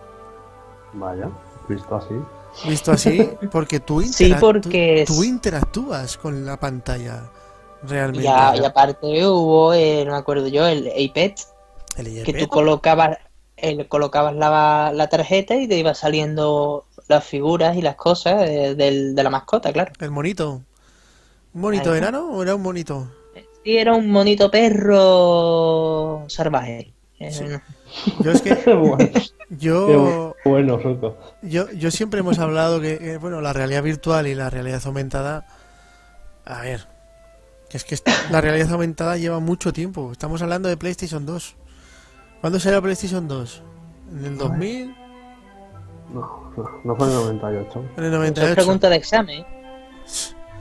Vaya, visto así. Visto así, porque tú, Sí, interac- porque tú, tú es- interactúas con la pantalla realmente. Y, a- y aparte hubo, eh, no me acuerdo yo, el iPad, El que tú iPad. colocabas, el, colocabas la, la tarjeta y te iba saliendo las figuras y las cosas eh, del, de la mascota, claro. El monito. ¿Un monito Ahí está. enano o era un monito? Sí, era un monito perro salvaje. Eh, Sí. no. Yo es que bueno, yo qué bueno, Suco. yo yo siempre hemos hablado que eh, bueno, la realidad virtual y la realidad aumentada, a ver, que es que esta- la realidad aumentada lleva mucho tiempo. Estamos hablando de PlayStation dos. ¿Cuándo salió PlayStation dos? ¿En el dos mil? No, no, no fue en el noventa y ocho. ¿En el Eso noventa y es ocho? pregunta de examen.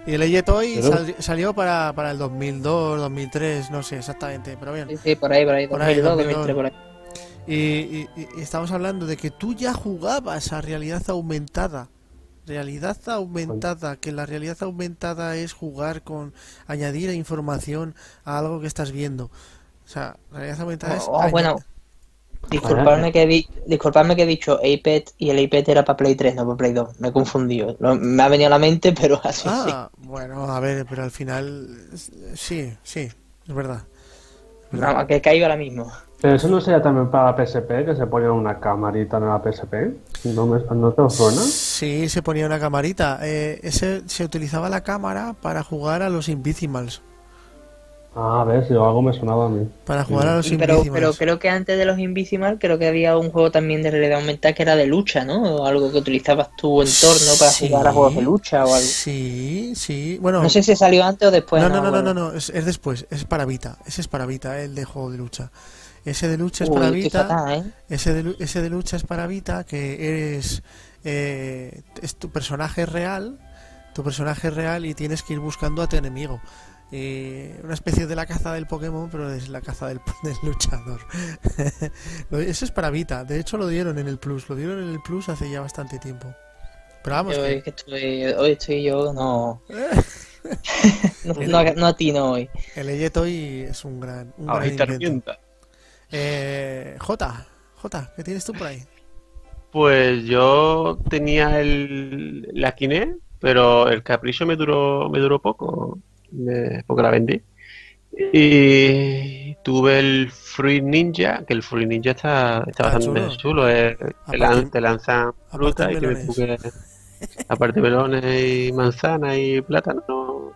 Y el Eye Toy Pero- sal- salió para, para el dos mil dos, dos mil tres, no sé exactamente, pero bien. Sí, sí, por ahí, por ahí, Por ahí, dos mil dos, dos mil dos. dos mil tres, por ahí. Y, y- y estamos hablando de que tú ya jugabas a realidad aumentada. Realidad aumentada, que la realidad aumentada es jugar con, añadir información a algo que estás viendo. O sea, realidad aumentada es... Oh, aña- bueno, disculpadme que, he di- disculpadme que he dicho iPad y el iPad era para Play tres, no para Play dos. Me he confundido. Lo- me ha venido a la mente, pero así sí. Ah, bueno, a ver, pero al final... es- Sí, sí, es verdad. Vamos, que he caído ahora mismo. Pero eso no sería también para la P S P, que se ponía una camarita en la P S P. ¿No, me, ¿no te suena? Sí, se ponía una camarita. Eh, ese, se utilizaba la cámara para jugar a los Invisimals. Ah, a ver, si algo me sonaba a mí. Para jugar a los Pero, Invisimals. pero creo que antes de los Invisimal, creo que había un juego también de realidad aumentada que era de lucha, ¿no? O algo que utilizabas tu entorno para Sí, jugar a juegos de lucha o algo. Sí, sí. Bueno, No sé si salió antes o después. no, no, no, no, bueno. no, no, es, es después. Es para Vita. Ese es para Vita, el de juego de lucha. Ese de lucha es Uy, para estoy Vita. fatal, ¿eh? Ese de, lu- ese de lucha es para Vita, que eres eh, es tu personaje real, tu personaje real y tienes que ir buscando a tu enemigo. Eh, una especie de la caza del Pokémon, pero es la caza del, del luchador. Lo- Eso es para Vita. De hecho, lo dieron en el Plus. Lo dieron en el Plus hace ya bastante tiempo. Pero vamos, Yo, que- es que estoy, hoy estoy yo, no. no, no, no atino hoy. el Eyetoy es un gran, un gran Ahorita invento. revienta. Eh, J, J, ¿qué tienes tú por ahí? Pues yo tenía el, la Kinect, pero el capricho me duró, me duró poco, me- porque la vendí. Y tuve el Fruit Ninja, que el Fruit Ninja está, está Está bastante chulo. chulo. eh, te, Aparte- lan- te lanzan aparte fruta y tienes tú que, aparte melones y manzanas y plátano.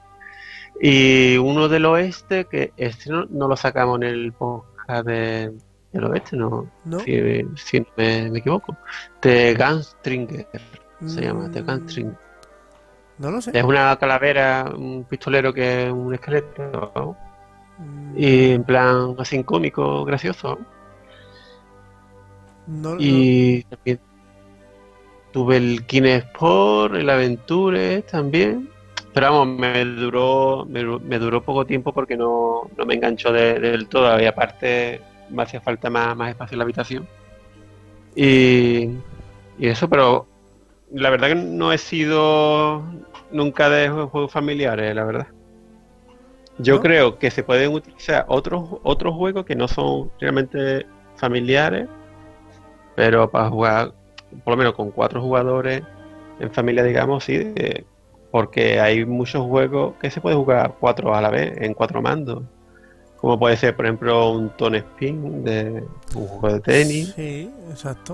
Y uno del oeste, que este no, no lo sacamos en el podcast de, del oeste, no, ¿No? si, si no me, me equivoco. De Gunstringer, se llama, de Mm, Gunstringer. No lo sé. Es una calavera, un pistolero que es un esqueleto, ¿no? Mm, Y en plan así cómico, gracioso. no, no- Y también tuve el Kinesport, el Aventure también. Pero vamos, me duró, me, du- me duró poco tiempo porque no, no me enganchó de- del todo. Y aparte me hacía falta más, más espacio en la habitación. Y, y eso, pero la verdad que no he sido nunca de jue- juegos familiares, la verdad. Yo ¿No? creo que se pueden utilizar otros otros juegos que no son realmente familiares, pero para jugar por lo menos con cuatro jugadores en familia, digamos, sí, de- porque hay muchos juegos que se puede jugar cuatro a la vez, en cuatro mandos. Como puede ser, por ejemplo, un Tone Spin de un juego de tenis, Sí, exacto.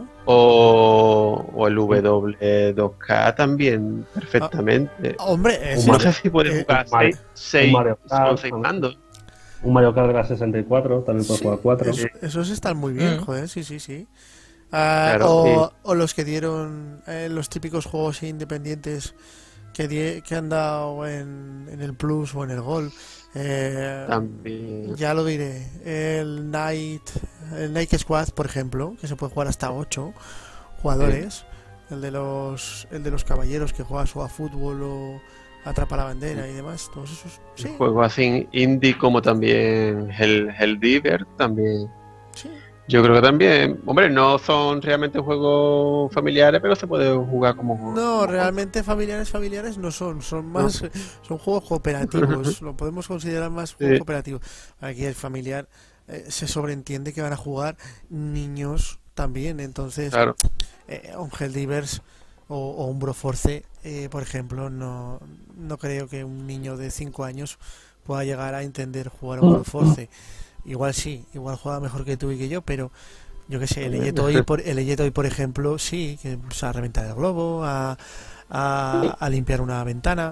o, o el W dos K también, perfectamente. Hombre, ese- No sé si puedes eh, jugar un Mario- seis, seis, un Mario Kart, son seis mandos. Un Mario Kart de la sesenta y cuatro, también puedes sí, jugar cuatro. eso- esos están muy bien, Mm. joder, sí, sí, sí. Ah, Claro, o, o los que dieron eh, los típicos juegos independientes que, die- que han dado en, en el Plus o en el Gol. Eh, También. ya lo diré. El Night, el Night Squad, por ejemplo, que se puede jugar hasta ocho jugadores. El de los, el de los caballeros que juegas o a fútbol o atrapa la bandera y demás. Todos esos. Sí, Juegos así indie como también el Helldiver también. sí. Yo creo que también, hombre, no son realmente juegos familiares, pero se puede jugar como No, realmente familiares familiares no son, son más son juegos cooperativos, lo podemos considerar más juegos Sí. cooperativos. Aquí el familiar eh, se sobreentiende que van a jugar niños también, entonces Claro. eh, un Helldivers o, o un Broforce, eh, por ejemplo, no, no creo que un niño de cinco años pueda llegar a entender jugar a un Broforce. Igual sí, igual juega mejor que tú y que yo, pero yo qué sé, el Eyetoy, por, el Eyetoy, por ejemplo, sí, que pues, a reventar el globo, a, a, a limpiar una ventana,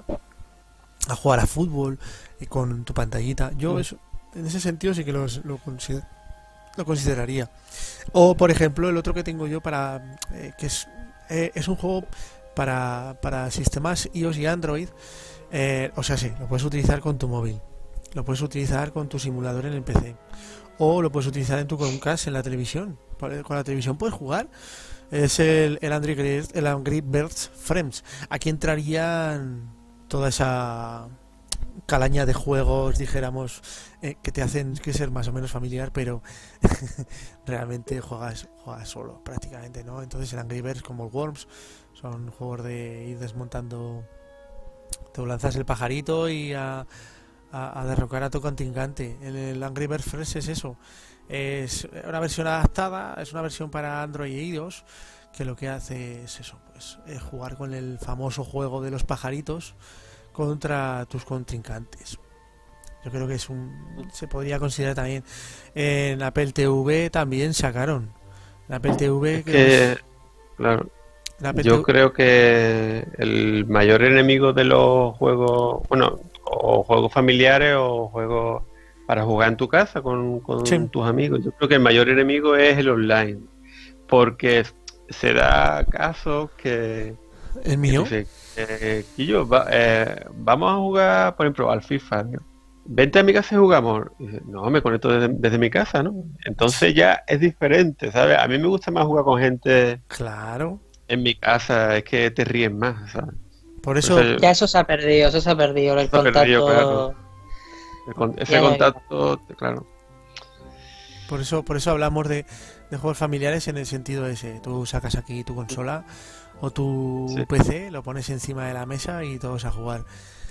a jugar a fútbol y con tu pantallita. Yo eso, en ese sentido sí que los- lo, consider- lo consideraría. O por ejemplo el otro que tengo yo para eh, que es eh, es un juego para, para sistemas iOS y Android, eh, o sea sí, lo puedes utilizar con tu móvil, lo puedes utilizar con tu simulador en el P C, o lo puedes utilizar en tu Chromecast en la televisión. Por- con la televisión puedes jugar. Es el, el Angry Birds, el Angry Birds Frames. Aquí entrarían toda esa calaña de juegos, dijéramos, eh, que te hacen que ser más o menos familiar, pero realmente juegas, juegas solo prácticamente, ¿no? Entonces el Angry Birds como el Worms son juegos de ir desmontando, te lanzas el pajarito y a, a, a derrocar a tu contrincante. El, el Angry Birds Fresh es eso, es una versión adaptada, es una versión para Android y iOS, que lo que hace es eso, pues es jugar con el famoso juego de los pajaritos contra tus contrincantes. Yo creo que es un, se podría considerar también. En Apple T V también sacaron. En Apple T V que, que claro. Apple yo T V... creo que el mayor enemigo de los juegos, bueno, o juegos familiares o juegos para jugar en tu casa con, con sí. tus amigos. Yo creo que el mayor enemigo es el online, porque se da caso que el mío. Que dice, eh, Quillo, va, eh, vamos a jugar, por ejemplo, al FIFA, ¿no? Vente a mi casa y jugamos. Y dice, no, me conecto desde, desde mi casa, ¿no? Entonces ya es diferente, ¿sabes? A mí me gusta más jugar con gente. Claro. En mi casa, es que te ríes más, ¿sabes? Por eso. Por eso ya eso se ha perdido, eso se ha perdido. El contacto. Perdido, claro. el con, ese ya, contacto, ya. Claro. Por eso, por eso hablamos de, de juegos familiares en el sentido ese. Tú sacas aquí tu consola o tu sí. P C, lo pones encima de la mesa y todos a jugar.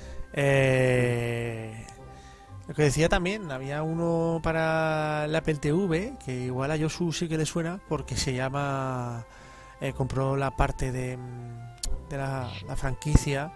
Eh, lo que decía también, había uno para la Apple T V, que igual a Yosu sí que le suena, porque se llama... Eh, compró la parte de, de la, la franquicia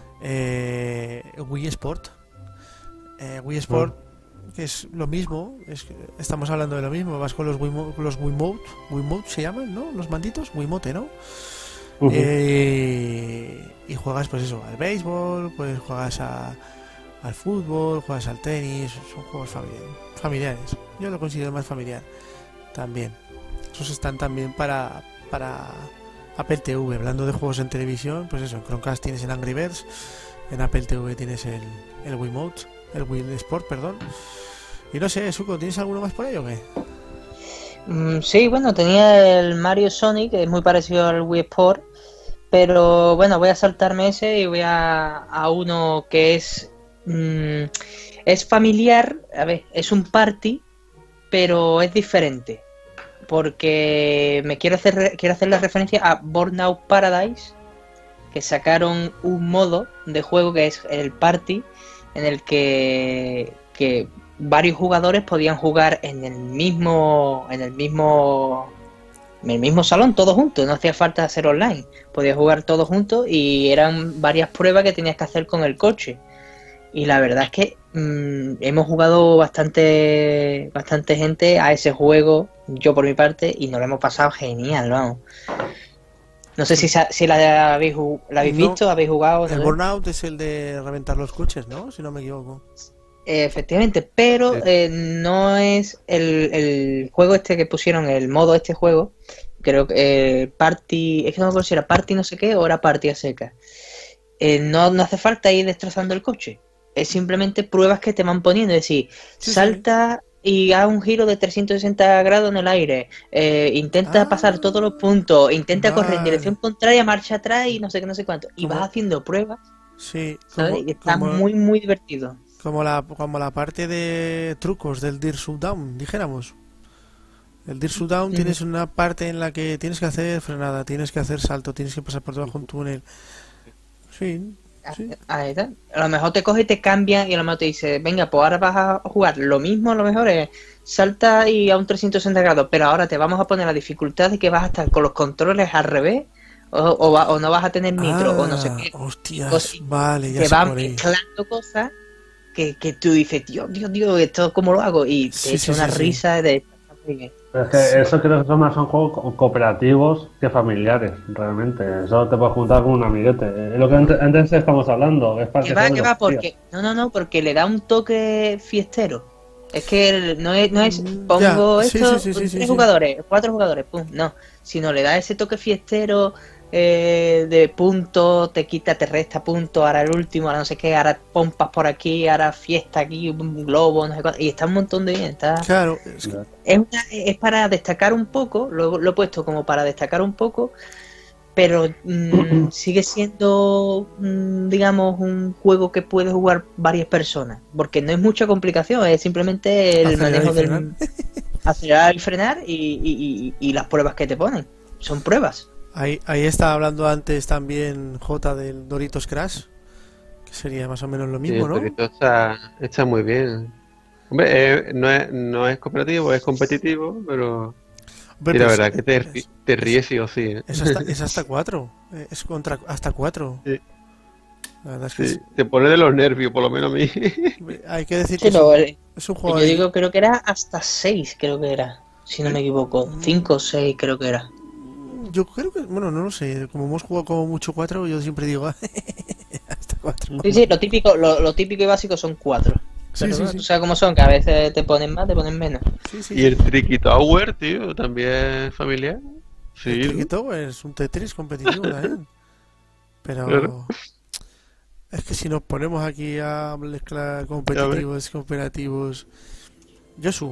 eh, Wii Sport. Eh, Wii Sport, oh. que es lo mismo, es, estamos hablando de lo mismo, vas con los Wiimote, los Wiimote, Wiimote se llaman, ¿no? Los manditos, Wiimote, ¿no? Uh-huh. Eh, y juegas pues eso, al béisbol, pues juegas a, al fútbol, juegas al tenis, son juegos familiares. Yo lo considero más familiar también. Esos están también para para Apple T V. Hablando de juegos en televisión, pues eso, en Chromecast tienes el Angry Birds, en Apple T V tienes el, el Wiimote, el Wii Sport, perdón. Y no sé, Suco, ¿tienes alguno más por ahí o qué? Mm, sí, bueno, tenía el Mario Sonic, que es muy parecido al Wii Sport, pero bueno, voy a saltarme ese y voy a, a uno que es mmm, es familiar, a ver, es un party, pero es diferente. Porque me quiero hacer quiero hacer la referencia a Burnout Paradise, que sacaron un modo de juego que es el party, en el que, que varios jugadores podían jugar en el mismo en el mismo en el mismo salón todos juntos, no hacía falta hacer online, podías jugar todos juntos y eran varias pruebas que tenías que hacer con el coche. Y la verdad es que mmm, hemos jugado bastante bastante gente a ese juego, yo por mi parte, y nos lo hemos pasado genial, vamos. No sé si, si la habéis, la habéis no, visto, habéis jugado. El Burnout es el de reventar los coches, ¿no? Si no me equivoco. Efectivamente, pero sí. eh, no es el, el juego este que pusieron, el modo este juego, creo que eh, Party, es que no me acuerdo si era Party no sé qué o era Party a seca. Eh, no, no hace falta ir destrozando el coche. Es simplemente pruebas que te van poniendo, es decir, sí, salta sí. y haz un giro de trescientos sesenta grados en el aire, eh, intenta ah, pasar todos los puntos, intenta vale. correr en dirección contraria, marcha atrás y no sé qué, no sé cuánto. Y ¿Cómo? vas haciendo pruebas, sí, ¿sabes? como, y está como, muy, muy divertido. Como la, como la parte de trucos del Dirt Showdown, dijéramos. El Dirt Showdown mm. tienes una parte en la que tienes que hacer frenada, tienes que hacer salto, tienes que pasar por debajo de un túnel. Sí. Sí. Ahí está. A lo mejor te coge y te cambia y a lo mejor te dice, venga, pues ahora vas a jugar lo mismo, a lo mejor es salta y a un trescientos sesenta grados, pero ahora te vamos a poner la dificultad de que vas a estar con los controles al revés o, o, va, o no vas a tener nitro ah, o no sé qué. Hostias, cosas, vale, ya te sé van por ahí. mezclando cosas que, que tú dices, Dios, Dios, Dios, esto cómo lo hago y te sí, echa sí, una sí, risa sí. de... Pero es que sí. eso creo que son más son juegos cooperativos que familiares, realmente. Eso te puedes juntar con un amiguete. Es lo que antes, antes estamos hablando. Es para que, que va, que va, porque... No, no, no, porque le da un toque fiestero. Es que no es, no es pongo ya, esto, sí, sí, sí, tres sí, jugadores, sí. cuatro jugadores, pum, no. Sino le da ese toque fiestero eh, de puntos, te quita, te resta puntos, ahora el último, ahora no sé qué, ahora pompas por aquí, ahora fiesta aquí, un globo, no sé cuánto, y está un montón de bien, está... Claro, es, es, una, es para destacar un poco, lo, lo he puesto como para destacar un poco, pero mmm, sigue siendo, mmm, digamos, un juego que puede jugar varias personas, porque no es mucha complicación, es simplemente el Acelerar manejo y del frenar. acelerar y frenar y, y, y, y las pruebas que te ponen, son pruebas. Ahí, ahí estaba hablando antes también J del Doritos Crash, que sería más o menos lo Sí, mismo, el ¿no? Dorito está, está muy bien. Hombre, eh, no es, no es cooperativo, es competitivo, pero Hombre, y la pero verdad es- que te, es- ri- te ríes sí o sí. ¿eh? Es hasta, es hasta cuatro. eh, Es contra hasta cuatro. Sí. La verdad es que Sí, te pone de los nervios, por lo menos a mí. es- hay que decir Sí, que es no, un, el- es un yo juego de- digo, creo que era hasta seis, creo que era, si no me equivoco, cinco o seis creo que era. Yo creo que, bueno, no lo sé. Como hemos jugado como mucho cuatro, yo siempre digo hasta cuatro. Sí, sí, lo típico, lo, lo típico y básico son cuatro. Sí, Pero sí, bueno, sí. tú sabes cómo son, que a veces te ponen más, te ponen menos. Sí, sí, Y el Tricky Tower, tío, también familiar. Sí, El ¿no? Tricky Tower es un Tetris competitivo también. Pero Claro. es que si nos ponemos aquí a mezclar competitivos, cooperativos. Yosu,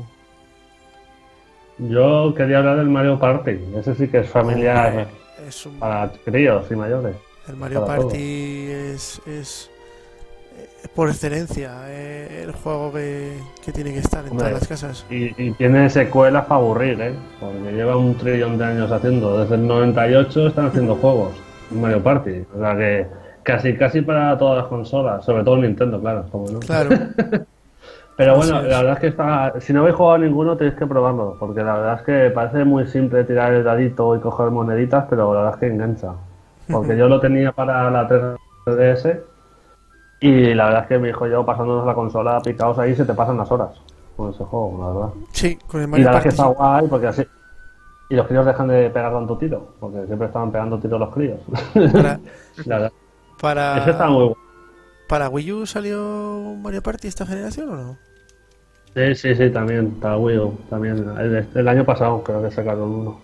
Yo quería hablar del Mario Party. Ese sí que es familiar es un, para críos y mayores. el Mario para Party es, es eh, por excelencia eh, el juego que, que tiene que estar en Hombre. todas las casas. Y, y tiene secuelas para aburrir, ¿eh? Porque lleva un trillón de años haciendo. Desde el noventa y ocho están haciendo juegos. Mario Party. O sea que casi casi para todas las consolas. Sobre todo Nintendo, claro. Como no. Claro, Pero Así bueno, es. la verdad es que está, si no habéis jugado a ninguno tenéis que probarlo, porque la verdad es que parece muy simple tirar el dadito y coger moneditas, pero la verdad es que engancha. Porque yo lo tenía para la tres D S y la verdad es que mi hijo y yo pasándonos la consola picados ahí se te pasan las horas con ese juego, la verdad. sí, con el Y Mario la verdad es que Party. está guay porque así... Y los críos dejan de pegar tanto tiro, porque siempre estaban pegando tiros los críos. Para, La verdad, ese está para, muy guay. ¿Para Wii U salió Mario Party esta generación o no? Sí, sí, sí, también, para Wii U, también. El, el año pasado creo que sacaron uno.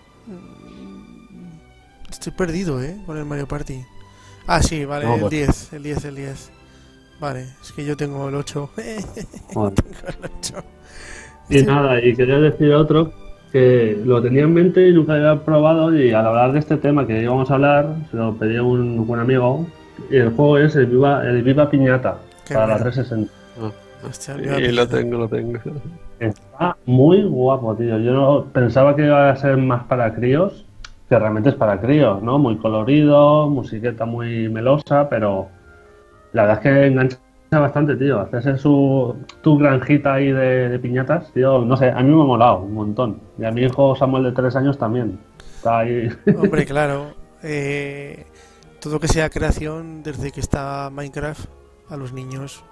Estoy perdido, ¿eh? Con el Mario Party. Ah, sí, vale, No, el pues- diez, el diez, el diez. Vale, es que yo tengo el ocho. Joder. Tengo el ocho. Y nada, y quería decir otro que lo tenía en mente y nunca había probado, y al hablar de este tema que íbamos a hablar, se lo pedí a un buen amigo, y el juego es el Viva, el Viva Piñata, Qué para la bueno. trescientos sesenta. Hostia, Y me va a lo pillar. tengo, lo tengo. Está muy guapo, tío. Yo no- pensaba que iba a ser más para críos, que realmente es para críos, ¿no? Muy colorido, musiqueta muy melosa, pero la verdad es que engancha bastante, tío. Hacerse su, tu granjita ahí de, de piñatas, tío, no sé, a mí me ha molado un montón. Y a mi hijo Samuel de tres años también. Está ahí. Hombre, claro. eh, todo que sea creación, desde que está Minecraft, a los niños.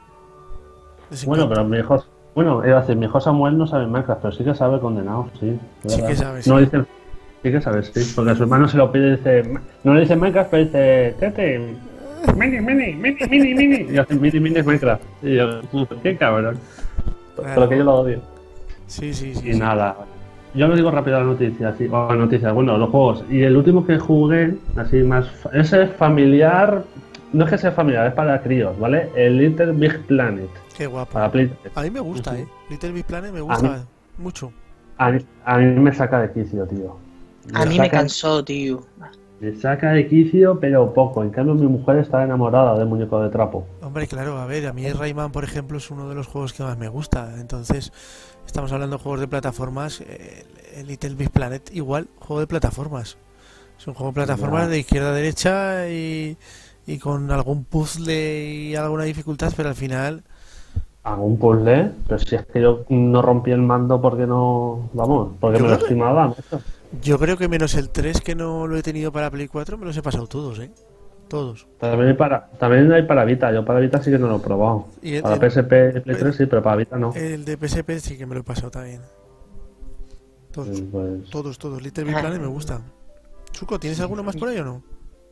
les Bueno, encanta. pero mi hijo, bueno, iba a decir, mi hijo Samuel no sabe Minecraft, pero sí que sabe condenado, sí. es Sí verdad. que sabe, No sí. dice, sí que sabe, sí, porque a su hermano se lo pide y dice, no le dice Minecraft, pero dice, tete, mini, mini, mini, mini, mini. Y hace mini, mini es Minecraft. Y yo, qué cabrón. Claro. Pero que yo lo odio. Sí, sí, sí. Y sí. nada. Yo lo digo rápido las noticias, sí, o noticias, bueno, los juegos. Y el último que jugué, así más, fa- ese es familiar, no es que sea familiar, es para críos, ¿vale? El Little Big Planet, Qué guapo. para Play tres. A mí me gusta, Sí. ¿eh? Little Big Planet me A gusta mí- mucho. A mí, a mí me saca de quicio, tío. A mí me saca- cansó, tío. Me saca de quicio, pero poco. En cambio, mi mujer está enamorada del muñeco de trapo. Hombre, claro, a ver, a mí Rayman, por ejemplo, es uno de los juegos que más me gusta. Entonces, estamos hablando de juegos de plataformas. eh, El Little Big Planet, igual, juego de plataformas. Es un juego de plataformas Ya. de izquierda a derecha y, y con algún puzzle y alguna dificultad, pero al final, Hago un puzzle, pero si es que yo no rompí el mando porque no. Vamos, porque Yo me lo creo que- estimaba. macho. yo creo que menos el tres que no lo he tenido para Play cuatro, me los he pasado todos, ¿eh? Todos. También hay para, también hay para Vita. Yo para Vita sí que no lo he probado. Y el, Para el- P S P y Play tres sí, pero para Vita no. el de P S P sí que me lo he pasado también. Todos, Sí, pues- todos, todos. Little Big Planet me gusta. Chuco, ¿tienes alguno más por ahí o no?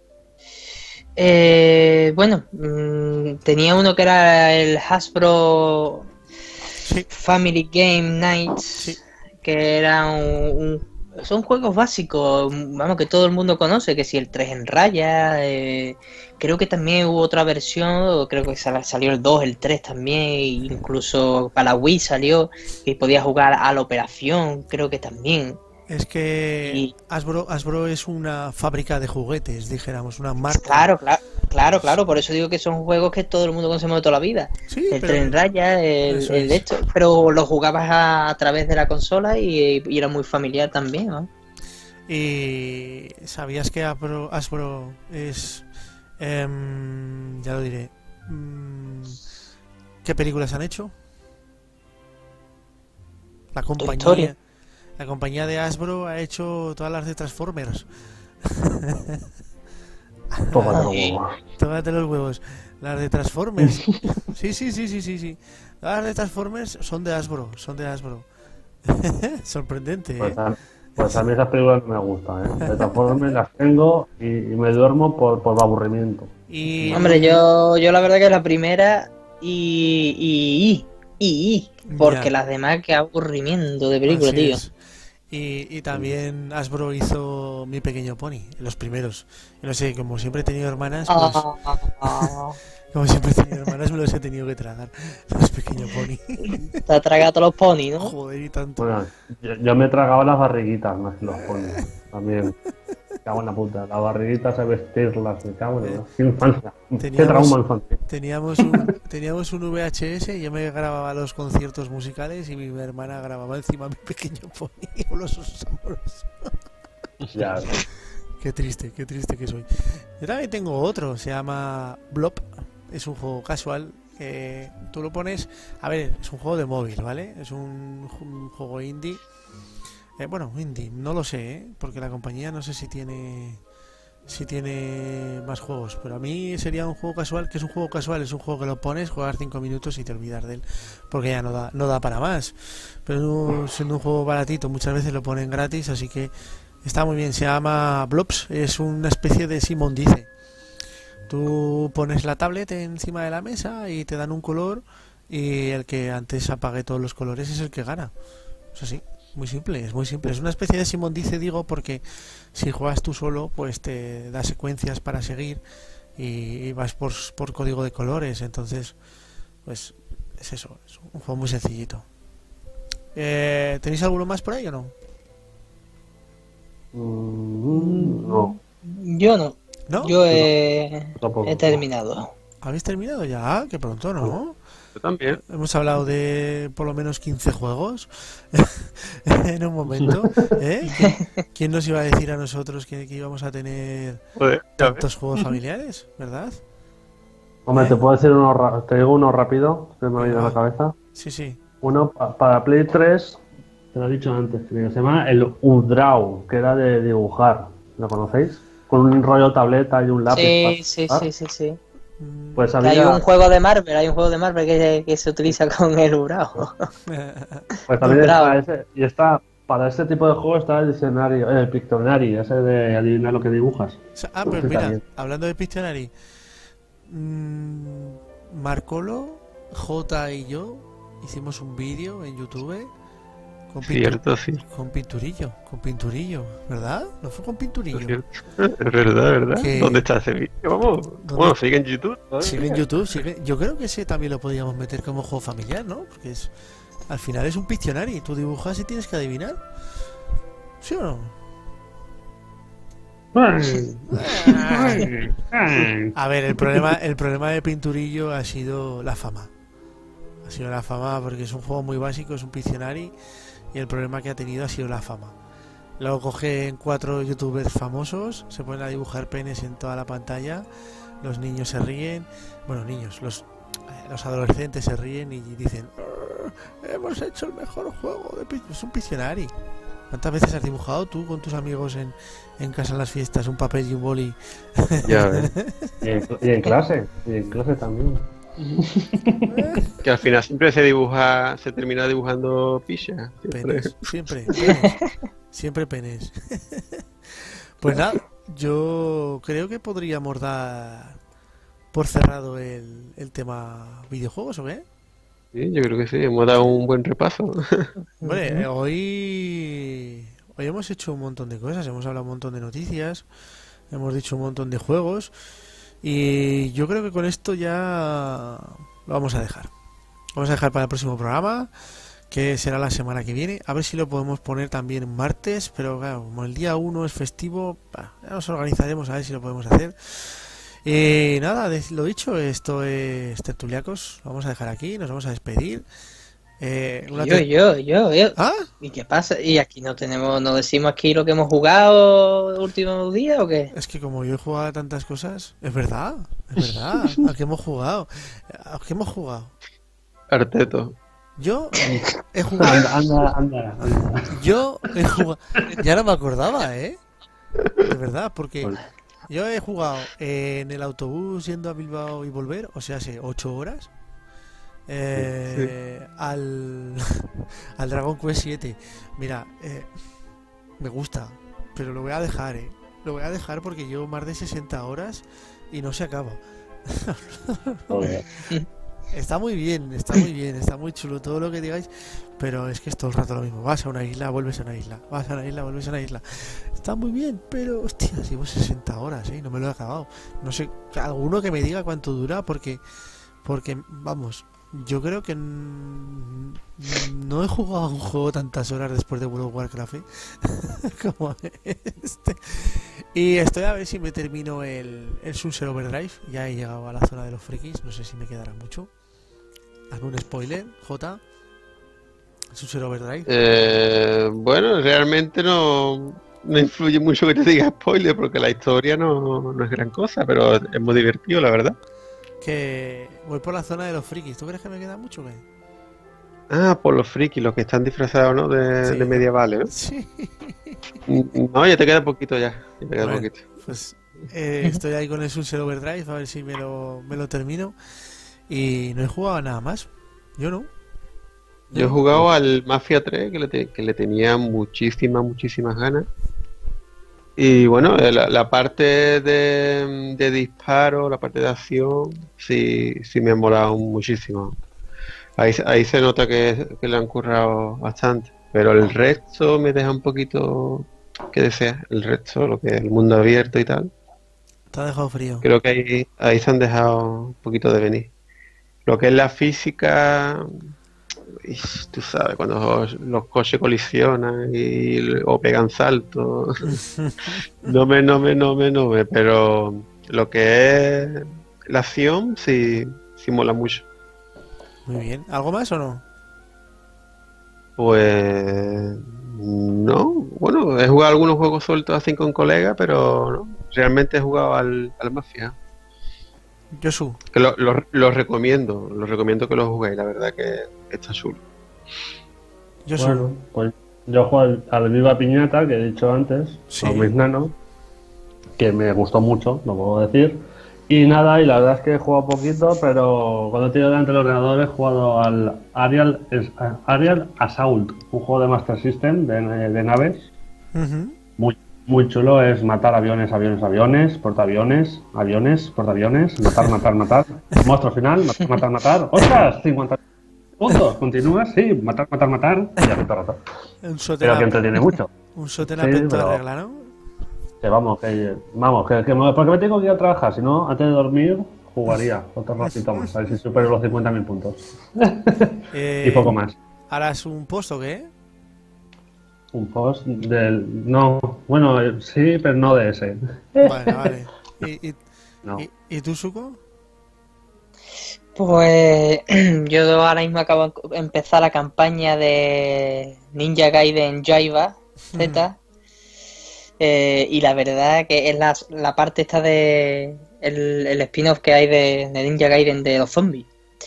Eh, bueno, mm, tenía uno que era el Hasbro Sí, Family Game Nights, Sí. que era un, un- son juegos básicos, vamos, que todo el mundo conoce, que si el tres en raya, eh, creo que también hubo otra versión, creo que sal- salió el dos, el tres también, incluso para Wii salió, que podía jugar a la operación, creo que también. Es que Y- Hasbro, Hasbro es una fábrica de juguetes, dijéramos, una marca. Claro, claro, claro, claro, por eso digo que son juegos que todo el mundo conocemos de toda la vida. Sí, El pero- Tren Raya, el, Eso el de es. esto, pero lo jugabas a, a través de la consola y, y era muy familiar también, ¿no? Y sabías que Hasbro, Hasbro es, em, ya lo diré, mm, ¿qué películas han hecho? La compañía, Story. la compañía de Hasbro ha hecho todas las de Transformers. Tócate los Sí. huevos. Tómate los huevos. Las de Transformers. Sí, sí, sí, sí, sí, sí. Las de Transformers son de Hasbro, son de Hasbro. Sorprendente, Pues ¿eh? a, pues a mí esas películas no me gustan, ¿eh? De todas formas las tengo y, y me duermo por, por aburrimiento. Y Hombre, yo, yo la verdad que la primera y, y, y, y, y, porque Ya. las demás que aburrimiento de película, Así tío. es. Y, y también Hasbro hizo Mi Pequeño Pony, los primeros. Y no sé, como siempre he tenido hermanas, pues, Ah, como siempre he tenido hermanas, me los he tenido que tragar. Los Pequeño Pony. te ha tragado todos los ponis, ¿no? Joder, y tanto. Bueno, yo, yo me tragaba las barriguitas más que los ponis. También. Me cago en la puta. Las barriguitas a vestirlas, me cago en la qué infancia. Qué Teníamos- trauma infantil. Teníamos un, teníamos un V H S y yo me grababa los conciertos musicales y mi hermana grababa encima Mi Pequeño Pony o los osos amorosos. Ya, Qué triste, qué triste que soy. Yo también tengo otro, se llama Blob. Es un juego casual que tú lo pones. A ver, es un juego de móvil, ¿vale? Es un, un juego indie. Eh, bueno, indie, no lo sé, ¿eh? Porque la compañía no sé si tiene si tiene más juegos, pero a mí sería un juego casual. Que es un juego casual? Es un juego que lo pones, juegas cinco minutos y te olvidas de él, porque ya no da no da para más. Pero siendo un juego baratito, muchas veces lo ponen gratis, así que está muy bien. Se llama Blobs, es una especie de Simón Dice. Tú pones la tablet encima de la mesa y te dan un color, y el que antes apague todos los colores es el que gana. Es así, muy simple, es muy simple. Es una especie de Simón Dice, digo, porque si juegas tú solo, pues te da secuencias para seguir y, y vas por, por código de colores. Entonces, pues es eso, es un juego muy sencillito. Eh, ¿Tenéis alguno más por ahí o no? Mm, no, Yo no, ¿No? yo he, tampoco. he terminado. ¿Habéis terminado ya? Ah, que pronto, ¿no? Yo también. Hemos hablado de por lo menos quince juegos en un momento. ¿eh? ¿Quién- ¿Quién nos iba a decir a nosotros que, que íbamos a tener Joder, ya ves. tantos juegos familiares? ¿Verdad? Hombre, te puedo decir uno, ra- te digo uno rápido, que me ha venido a la Venga. cabeza. Sí, sí. Uno pa- para Play tres, te lo he dicho antes, que se llama el Udraw, que era de dibujar. ¿Lo conocéis? Con un rollo tableta y un lápiz. Sí, para sí, dibujar. sí, sí, sí. Mm, Pues Que había, hay un juego de Marvel, hay un juego de Marvel que, que se utiliza con el Urao. pues también Udraw. está ese, y está, para este tipo de juego está el diccionario, el Pictionary, ese de adivinar lo que dibujas. ah, pues Sí, mira, también. hablando de Pictionary, mm, Marcolo, J y yo hicimos un vídeo en YouTube con, pintu- Cierto, sí. con pinturillo, con pinturillo, ¿verdad? ¿No fue con pinturillo? Es cierto. Es verdad, es verdad. Que- ¿Dónde está ese vídeo? Vamos. Bueno, sigue en YouTube. ¿no? Sigue en YouTube, sigue. Yo creo que ese también lo podríamos meter como juego familiar, ¿no? Porque es, al final es un Pictionary, tú dibujas y tienes que adivinar. ¿Sí o no? A ver, el problema, el problema de Pinturillo ha sido la fama. Ha sido la fama porque es un juego muy básico, es un Pictionary, y el problema que ha tenido ha sido la fama. Luego cogen cuatro youtubers famosos, se ponen a dibujar penes en toda la pantalla, los niños se ríen, bueno, niños, los, eh, los adolescentes se ríen y dicen: "Arr, hemos hecho el mejor juego de Pic-". Es un Pictionary. ¿Cuántas veces has dibujado tú con tus amigos en, en casa en las fiestas un papel y un boli? Ya ves. Y en, y en clase, y en clase también. Que al final siempre se dibuja, se termina dibujando picha. Siempre. Penes, siempre, penes, siempre penes. Pues nada, yo creo que podríamos dar por cerrado el, el tema videojuegos, ¿o qué? Sí, yo creo que sí, hemos dado un buen repaso. Bueno, hoy, hoy hemos hecho un montón de cosas, hemos hablado un montón de noticias, hemos dicho un montón de juegos, y yo creo que con esto ya lo vamos a dejar. Vamos a dejar para el próximo programa, que será la semana que viene. A ver si lo podemos poner también martes, pero claro, como el día uno es festivo, bah, ya nos organizaremos a ver si lo podemos hacer. Eh, nada, de- lo dicho, esto es Tertuliacos. Vamos a dejar aquí, nos vamos a despedir. Eh, una Yo, ter- yo, yo, yo. ¿Ah? ¿Y qué pasa? ¿Y aquí no tenemos, no decimos aquí lo que hemos jugado los últimos días o qué? Es que como yo he jugado a tantas cosas, es verdad, es verdad. ¿A qué hemos jugado? ¿A qué hemos jugado? Arteto. Yo he jugado, Anda, anda, anda. anda. yo he jugado, ya no me acordaba, ¿eh? De verdad, porque Pues, yo he jugado en el autobús yendo a Bilbao y volver, o sea, hace ocho horas, eh, al, al Dragon Quest siete. Mira, eh, me gusta, pero lo voy a dejar, ¿eh? Lo voy a dejar porque llevo más de sesenta horas y no se acaba. joder. Está muy bien, está muy bien, está muy chulo todo lo que digáis, pero es que es todo el rato lo mismo. Vas a una isla, vuelves a una isla, vas a una isla, vuelves a una isla. Está muy bien, pero hostia, llevo sesenta horas, ¿eh? No me lo he acabado. No sé, alguno que me diga cuánto dura, porque, porque, vamos, yo creo que n- no he jugado a un juego tantas horas después de World of Warcraft, ¿eh? Como este. Y estoy a ver si me termino el, el Sunset Overdrive. Ya he llegado a la zona de los frikis, no sé si me quedará mucho. Hazme un spoiler, J. Sunset Overdrive. Eh, bueno, realmente no, no influye mucho que te diga spoiler porque la historia no, no es gran cosa, pero es muy divertido, la verdad. Que voy por la zona de los frikis. ¿Tú crees que me queda mucho, qué? Ah, por los frikis, los que están disfrazados, ¿no? De, Sí. de medievales, ¿no? Sí. No, ya te queda poquito ya. Ya te queda Bueno, poquito. pues eh, estoy ahí con el Sunset Overdrive, a ver si me lo, me lo termino. Y no he jugado a nada más. Yo no. Yo he jugado al Mafia tres, que le, te- que le tenía muchísimas, muchísimas ganas. Y bueno, eh, la, la parte de, de disparo, la parte de acción, sí, sí me ha molado muchísimo. Ahí, se- ahí se nota que, que le han currado bastante. Pero el resto me deja un poquito que desear. El resto, lo que es el mundo abierto y tal, Te ha dejado frío. creo que ahí, ahí se han dejado un poquito de venir. Lo que es la física, y tú sabes, cuando los coches colisionan y, o pegan saltos, no me, no me, no me, no me, pero lo que es la acción sí, sí mola mucho. Muy bien. ¿Algo más o no? Pues no, bueno, he jugado algunos juegos sueltos así con colegas, pero no, realmente he jugado al, al Mafia. Yosu. Que lo, lo, lo recomiendo, lo recomiendo que lo juguéis, la verdad que está chulo. Yosu. Bueno, pues yo juego al, al Viva Piñata, que he dicho antes, Sí. con mis nanos, que me gustó mucho, lo puedo decir. Y nada, y la verdad es que he jugado poquito, pero cuando he tenido delante del ordenador he jugado al Arial, es- Arial Assault, un juego de Master System de, de naves. Ujú. Muy, muy chulo, es matar aviones, aviones, aviones, portaaviones, aviones, portaaviones, matar, matar, matar. Monstruo final, matar, matar, matar. ¡Ostras! cincuenta puntos. Continúas, sí, matar, matar, matar. Y así todo el rato. Un Pero sotena, que entretiene mucho. un sotena Sí, pento de pero- regla, ¿no? Que vamos, que vamos, que, que me- porque me tengo que ir a trabajar, si no, antes de dormir, jugaría otro ratito más, a ver si supero los cincuenta mil puntos. Eh, Y poco más. ¿Harás un post o qué? Un post del... No, bueno, eh, sí, pero no de ese. Vale, vale. ¿Y, y, No. y- y tú, Suko? Pues yo ahora mismo acabo de empezar la campaña de Ninja Gaiden Jaiba Z. Eh, y la verdad que es la, la parte esta de el, el spin-off que hay de, de Ninja Gaiden de los zombies.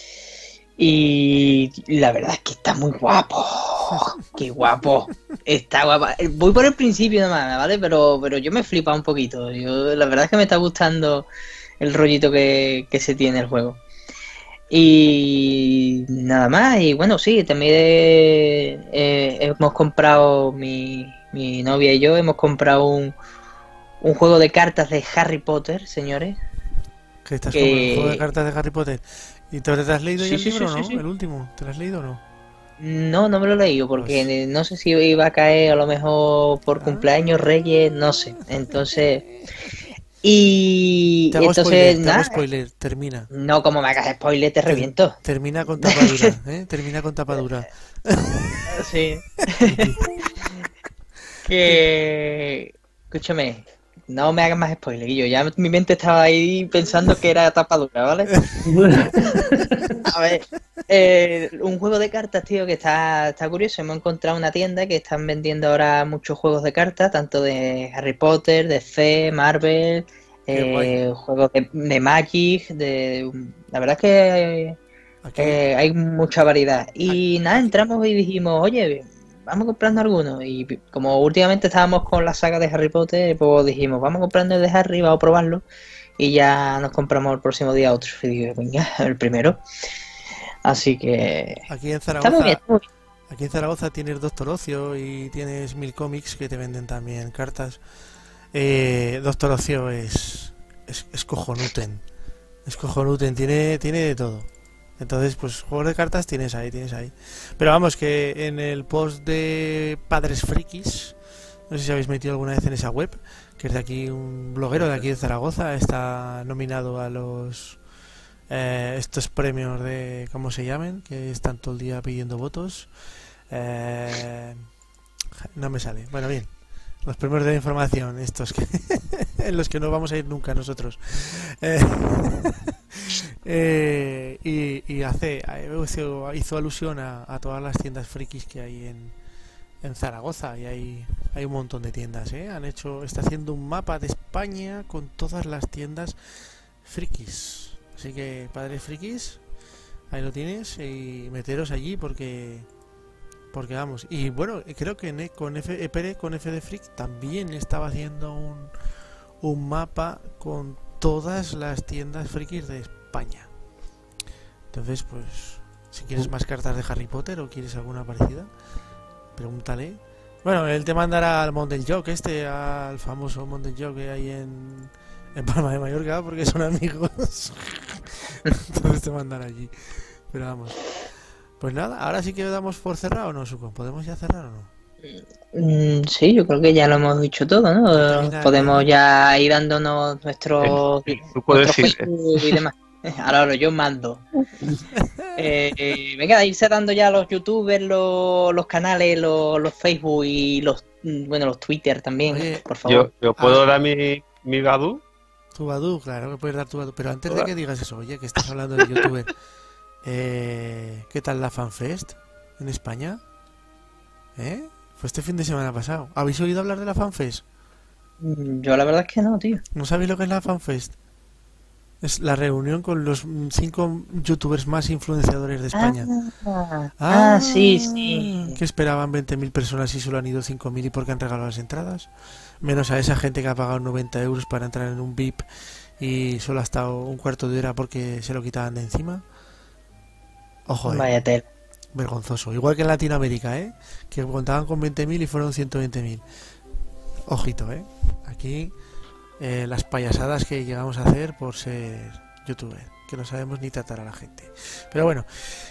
Y la verdad es que está muy guapo. Qué guapo. Está guapa. Voy por el principio nomás, ¿vale? Pero, pero yo me flipa un poquito. Yo, la verdad es que me está gustando el rollito que, que se tiene el juego. Y nada más. Y bueno, sí, también eh, eh, hemos comprado, mi, mi novia y yo, hemos comprado un, un juego de cartas de Harry Potter, señores. Que estás Que- con el juego de cartas de Harry Potter. ¿Y te, te has leído Sí, ya el sí, libro, sí, no? sí, sí. El último. ¿Te lo has leído o no? No, no me lo he leído porque Pues- no sé si iba a caer a lo mejor por Ah. cumpleaños, Reyes, no sé. Entonces, Y, Te y hago entonces, spoiler, te nada, hago spoiler, termina. no como me hagas spoiler, te reviento. Termina con tapadura, ¿eh? Termina con tapadura. Sí. Que... Escúchame, no me hagas más spoiler, Guillo. Ya mi mente estaba ahí pensando que era tapadura, ¿vale? A ver, eh, un juego de cartas, tío, que está, está curioso. Hemos encontrado una tienda que están vendiendo ahora muchos juegos de cartas, tanto de Harry Potter, de D C, Marvel, Qué guay. eh, juegos de, de Magic, de... La verdad es que Aquí, eh, hay mucha variedad. Y nada, aquí- entramos y dijimos, oye, vamos comprando algunos. Y como últimamente estábamos con la saga de Harry Potter, pues dijimos, vamos comprando el de Harry, vamos a probarlo. Y ya nos compramos el próximo día otro. Y dije, venga, el primero. Así que aquí en está muy bien. Zaragoza, está muy bien. aquí en Zaragoza tienes Doctor Ocio y tienes Mil Comics que te venden también cartas. Eh, Doctor Ocio es, es, es cojonuten. Es cojonuten, tiene, tiene de todo. Entonces, pues juegos de cartas tienes ahí, tienes ahí. Pero vamos, que en el post de Padres Frikis, no sé si habéis metido alguna vez en esa web, que es de aquí, un bloguero de aquí de Zaragoza, está nominado a los eh, estos premios de, ¿cómo se llaman? Que están todo el día pidiendo votos. Eh, no me sale. Bueno, bien. Los premios de la información, estos que en los que no vamos a ir nunca nosotros. Eh, eh, y, y hace hizo, hizo alusión a, a todas las tiendas frikis que hay en, en Zaragoza, y hay, hay un montón de tiendas, ¿eh? Han hecho, está haciendo un mapa de España con todas las tiendas frikis. Así que, padres frikis, ahí lo tienes, y meteros allí porque porque vamos. Y bueno, creo que ne- con F, Epere, con F de Freak también estaba haciendo un, un mapa con todas las tiendas frikis de España. Entonces, pues, si quieres más cartas de Harry Potter o quieres alguna parecida, pregúntale. Bueno, él te mandará al Mont del Joc, este, al famoso Mont del Joc que hay en, en Palma de Mallorca, porque son amigos. Entonces te mandará allí. Pero vamos. Pues nada, ahora sí que damos por cerrado, ¿o no, Suco? ¿Podemos ya cerrar o no? Mm, sí, yo creo que ya lo hemos dicho todo, ¿no? Termina, Podemos termina. ya ir dándonos nuestros, El- el truco de nuestros decir, Facebook y demás. Ahora lo yo mando. Eh, eh, venga, irse dando ya los youtubers, los, los canales, los, los Facebook y los, mm, bueno, los Twitter también, Oye, por favor. yo, yo puedo Ah. dar mi, mi Badu. Tu Badu, claro que puedes dar tu Badu. Pero antes de Hola. que digas eso, oye, que estás hablando de youtuber, eh, ¿qué tal la FanFest en España? ¿Eh? Fue este fin de semana pasado. ¿Habéis oído hablar de la FanFest? Mm, Yo la verdad es que no, tío. ¿No sabéis lo que es la FanFest? Es la reunión con los mm, cinco youtubers más influenciadores de España. Ah, ah, sí, sí. Que esperaban veinte mil personas y solo han ido cinco mil, y porque han regalado las entradas. Menos a esa gente que ha pagado noventa euros para entrar en un V I P y solo ha estado un cuarto de hora porque se lo quitaban de encima. Ojo, eh, Vaya tela. vergonzoso. Igual que en Latinoamérica, ¿eh? Que contaban con veinte mil y fueron ciento veinte mil. Ojito, ¿eh? Aquí eh, las payasadas que llegamos a hacer por ser youtuber, que no sabemos ni tratar a la gente. Pero bueno,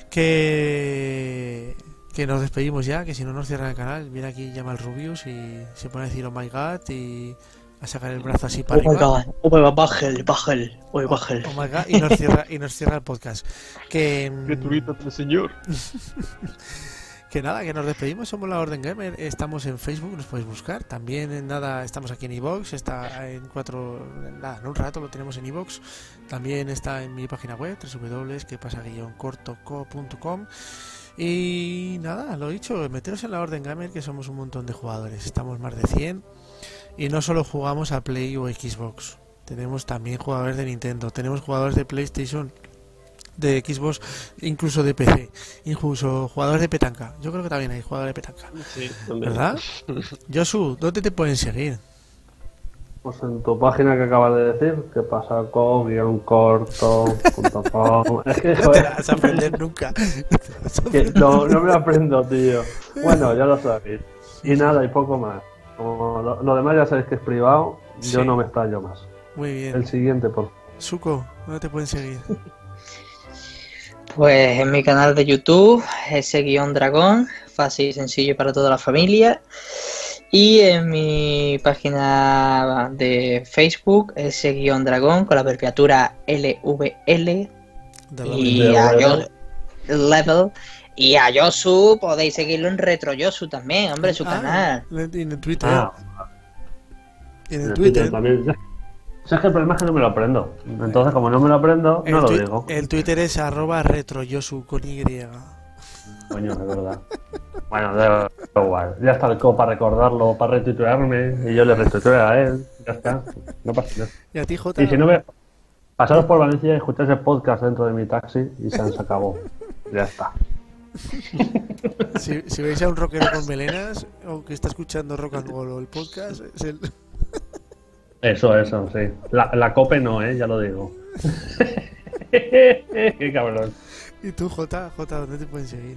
que que nos despedimos ya, que si no nos cierran el canal. Viene aquí, llama al Rubius y se pone a decir oh my god y a sacar el brazo así para Oh my arriba. god, oh my god, bájale, bájale, oh, bájale. Oh my god, y nos cierra, y nos cierra el podcast. Que mm, señor. Que nada, que nos despedimos, somos La Orden Gamer, estamos en Facebook, nos podéis buscar, también en nada estamos aquí en iVoox, está en cuatro, nada, en un rato lo tenemos en iVoox, también está en mi página web, doble u doble u doble u punto que pasa guion corto co punto com, y nada, lo dicho, meteros en La Orden Gamer, que somos un montón de jugadores, estamos más de cien, y no solo jugamos a Play o Xbox, tenemos también jugadores de Nintendo, tenemos jugadores de PlayStation, de Xbox, incluso de P C, incluso jugadores de petanca. Yo creo que también hay jugadores de petanca, Sí, también. ¿verdad? Josu, ¿dónde te pueden seguir? Pues en tu página que acabas de decir, que pasa con guión corto punto com. Es que, No te joder, la vas a aprender nunca. que no, no me lo aprendo, tío. Bueno, ya lo sabéis. Y nada, y poco más. Como lo, lo demás ya sabéis que es privado, Sí. yo no me estallo más. Muy bien. El siguiente, por favor. Suco, ¿dónde te pueden seguir? Pues en mi canal de YouTube, ese guión dragón, fácil y sencillo para toda la familia. Y en mi página de Facebook, ese-dragón con la abreviatura L V L. De Y De a level. Yo- Level. Y a Yosu podéis seguirlo en Retro Yosu también, hombre, su Ah, canal. Y en el Twitter. Ah, y en en el el Twitter. Twitter también. Si es que el problema es que no me lo aprendo. Entonces, como no me lo aprendo, El, no lo tui- digo. el Twitter es arroba retroyosu con Y. Coño, de verdad. Bueno, da igual. Ya está el co para recordarlo, para retuitearme. Y yo le retuiteo a él. Ya está. No pasa nada. Y a ti, Jota. Y si no ve, pasaros por Valencia y escucháis el podcast dentro de mi taxi y se nos acabó. Ya está. Si, si veis a un rockero con melenas o que está escuchando rock and roll o el podcast, es el... Eso, eso, sí. La, la cope no, ¿eh? Ya lo digo. Qué cabrón. ¿Y tú, Jota? Jota, ¿dónde te pueden seguir?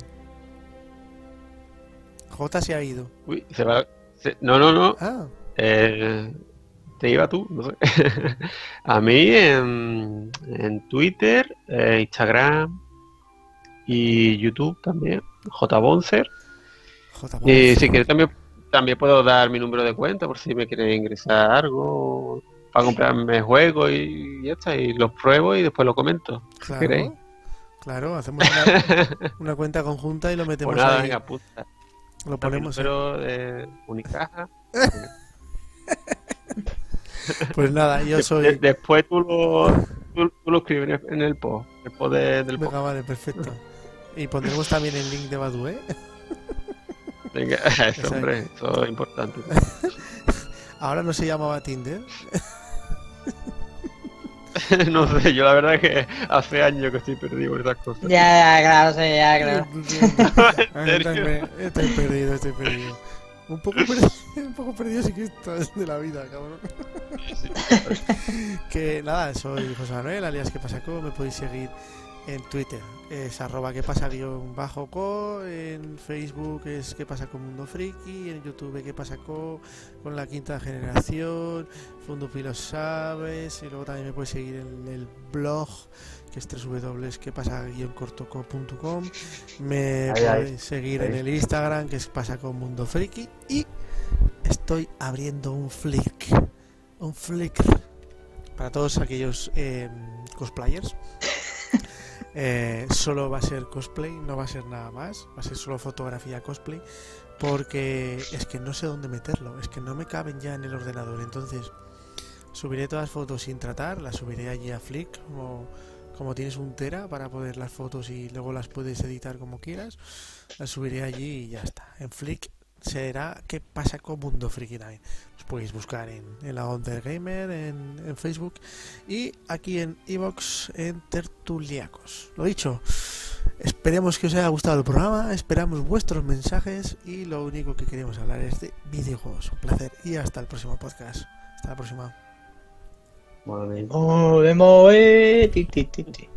Jota se ha ido. Uy, se va. se- No, no, no. Ah, Eh, te iba tú, no sé. A mí en, en Twitter, eh, Instagram y YouTube también. J. Boncer. Jota. Y vamos. si quieres también, también puedo dar mi número de cuenta por si me quieren ingresar algo para comprarme juegos y ya está. Y los pruebo y después lo comento. Claro, ¿Queréis? claro, hacemos una, una cuenta conjunta y lo metemos Pues nada, ahí. venga, puta. Lo ponemos. Número de Unicaja. Pues nada, yo De- soy. después tú lo, tú, tú lo escribes en el post. El post de- del post. Venga, vale, perfecto. Y pondremos también el link de Badu, ¿eh? Venga, eso, Exacto. hombre, eso es importante. Ahora no se llamaba Tinder. No sé, yo la verdad es que hace años que estoy perdido en esas cosas. Ya, ya, claro, sí, ya, claro. Ah, ¿En serio? también, estoy perdido, estoy perdido. Un poco perdido, un poco perdido sí que estás de la vida, cabrón. Que nada, soy José Manuel, alias que pasa co, me podéis seguir en Twitter, es arroba que pasa guión bajo co, en Facebook es que pasa con Mundo Friki, en YouTube que pasa co, con la quinta generación, Fundo Pilos Sabes, y luego también me podéis seguir en el blog, que es doble u doble u doble u punto que pasa guión cortoco punto com, me Ahí, ahí. podéis seguir Ahí. en el Instagram, que es pasa con Mundo Friki, y estoy abriendo un flick, un flickr, para todos aquellos eh, cosplayers. Eh, solo va a ser cosplay, no va a ser nada más, va a ser solo fotografía cosplay, porque es que no sé dónde meterlo, es que no me caben ya en el ordenador, entonces subiré todas las fotos sin tratar, las subiré allí a Flick, como, como tienes un tera para poner las fotos y luego las puedes editar como quieras, las subiré allí y ya está. En Flick será ¿Qué pasa con Mundo Friki también? Os podéis buscar en, en la Onda Gamer, en, en Facebook y aquí en iVoox en Tertuliacos. Lo dicho, esperemos que os haya gustado el programa, esperamos vuestros mensajes y lo único que queremos hablar es de videojuegos. Un placer y hasta el próximo podcast. Hasta la próxima. Bueno, Oh, de mover, ti, ti, ti, ti.